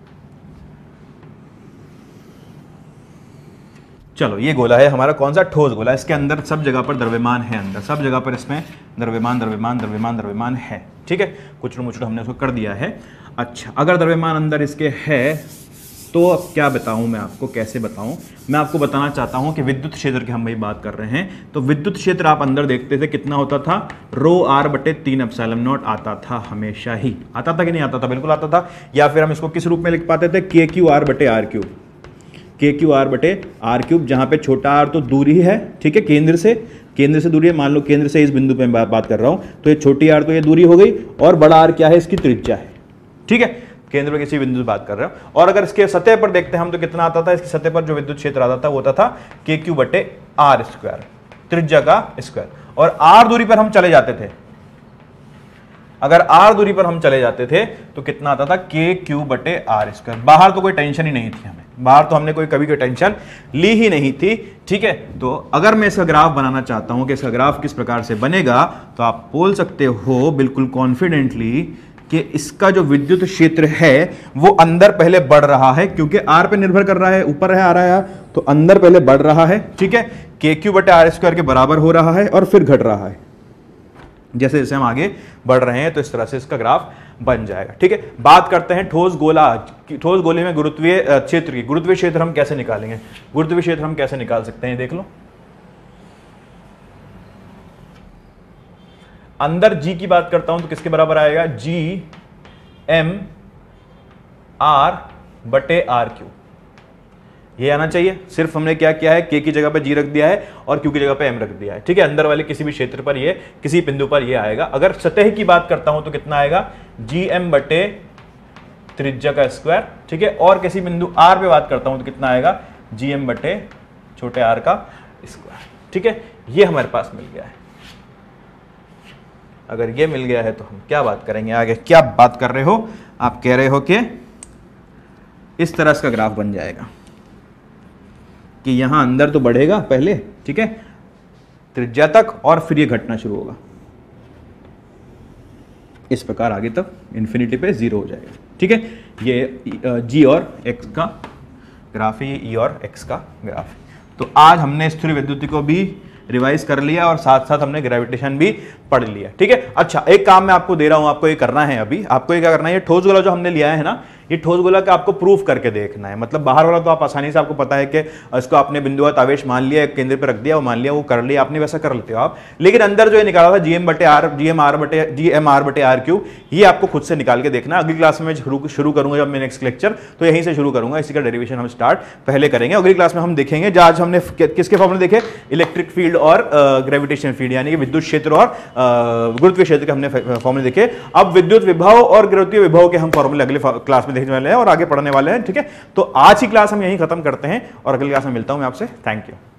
चलो ये गोला है हमारा कौन सा, ठोस गोला। इसके अंदर सब जगह पर द्रव्यमान है, अंदर सब जगह पर इसमें द्रव्यमान द्रव्यमान द्रव्यमान द्रव्यमान है। ठीक है, कुछ मुचड़ हमने उसको कर दिया है। अच्छा, अगर द्रव्यमान अंदर इसके है तो अब क्या बताऊं मैं आपको, कैसे बताऊं। मैं आपको बताना चाहता हूं कि विद्युत क्षेत्र की हम भाई बात कर रहे हैं, तो विद्युत क्षेत्र आप अंदर देखते थे कितना होता था, रो आर बटे तीन एप्सिलॉन नॉट आता था, हमेशा ही आता था कि नहीं आता था, बिल्कुल आता था। या फिर हम इसको किस रूप में लिख पाते थे, के क्यू आर बटे R cube, K Q R बटे आर क्यूब, जहां पे छोटा आर तो दूरी है। ठीक है, केंद्र से केंद्र से दूरी है, मान लो केंद्र से इस बिंदु पे मैं बात कर रहा हूं, तो ये छोटी आर तो ये दूरी हो गई, और बड़ा आर क्या है, इसकी त्रिज्या है। ठीक है, केंद्र में किसी बिंदु से बात कर रहे हो। और अगर इसके सतह पर देखते हैं हम तो कितना आता था, इसकी सतह पर जो विद्युत क्षेत्र आता था वो होता था के क्यू बटे आर स्क्वायर, त्रिज्या का स्क्वायर। और आर दूरी पर हम चले जाते थे, अगर आर दूरी पर हम चले जाते थे तो कितना आता था, के क्यू बटे आर स्क्वायर। बाहर तो कोई टेंशन ही नहीं थी हमें, बाहर तो हमने कोई कभी कोई टेंशन ली ही नहीं थी। ठीक है, तो अगर मैं इसका ग्राफ बनाना चाहता हूं कि इसका ग्राफ किस प्रकार से बनेगा, तो आप बोल सकते हो बिल्कुल कॉन्फिडेंटली कि इसका जो विद्युत क्षेत्र है वो अंदर पहले बढ़ रहा है, क्योंकि आर पे निर्भर कर रहा है, ऊपर है आ रहा है, तो अंदर पहले बढ़ रहा है। ठीक है, के क्यू बटे आर स्क्वायर के बराबर हो रहा है और फिर घट रहा है। जैसे जैसे हम आगे बढ़ रहे हैं तो इस तरह से इसका ग्राफ बन जाएगा। ठीक है, बात करते हैं ठोस गोला, ठोस गोले में गुरुत्वीय क्षेत्र की। गुरुत्वीय क्षेत्र हम कैसे निकालेंगे, गुरुत्वीय क्षेत्र हम कैसे निकाल सकते हैं, देख लो। अंदर जी की बात करता हूं तो किसके बराबर आएगा, जी एम आर बटे आर क्यू, ये आना चाहिए। सिर्फ हमने क्या किया है, के की जगह पे जी रख दिया है और क्यू की जगह पे एम रख दिया है। ठीक है, अंदर वाले किसी भी क्षेत्र पर ये किसी बिंदु पर ये आएगा। अगर सतह की बात करता हूं तो कितना आएगा, जी एम बटे त्रिज्या का स्क्वायर। ठीक है, और किसी बिंदु आर पे बात करता हूं तो कितना आएगा, जी एम बटे छोटे आर का स्क्वायर। ठीक है, ये हमारे पास मिल गया है। अगर ये मिल गया है तो हम क्या बात करेंगे आगे, क्या बात कर रहे हो आप, कह रहे हो कि इस तरह इसका ग्राफ बन जाएगा कि यहां अंदर तो बढ़ेगा पहले, ठीक है, त्रिज्या तक, और फिर ये घटना शुरू होगा इस प्रकार आगे तक इन्फिनिटी पे जीरो हो जाएगा। ठीक है, ये जी और एक्स का ग्राफ है, ये ई और एक्स का ग्राफ है। तो आज हमने स्थिर विद्युत को भी रिवाइज कर लिया और साथ साथ हमने ग्रेविटेशन भी पढ़ लिया। ठीक है, अच्छा एक काम मैं आपको दे रहा हूं, आपको ये करना है अभी, आपको ये क्या करना है, ये ठोस गोला जो हमने लिया है ना, ये ठोस गोला का आपको प्रूफ करके देखना है। मतलब बाहर वाला तो आप आसानी से, आपको पता है कि इसको आपने बिंदुवत आवेश मान लिया, एक केंद्र पे रख दिया, वो मान लिया, वो कर लिया आपने, वैसा कर लेते हो आप। लेकिन अंदर जो ये निकाला था जीएम बटे आर, जीएम आर बटे जी एम आर बटे आर क्यू, ये आपको खुद से निकाल के देखना। अगली क्लास में शुरू शुरू करूंगा जब मैं नेक्स्ट लेक्चर, तो यहीं से शुरू करूंगा, इसी का डेरिवेशन हम स्टार्ट पहले करेंगे। अगली क्लास में हम देखेंगे, जो आज हमने किसके फॉर्मूले देखे, इलेक्ट्रिक फील्ड और ग्रेविटेशन फील्ड, यानी कि विद्युत क्षेत्र और गुरुत्वीय क्षेत्र के हमने फॉर्मूले देखे। अब विद्युत विभव और गुरुत्वीय विभव के हम फॉर्मूले अगले क्लास में देखने वाले हैं और आगे पढ़ने वाले हैं। ठीक है, तो आज की क्लास हम यहीं खत्म करते हैं और अगली क्लास में मिलता हूं मैं आपसे। Thank you.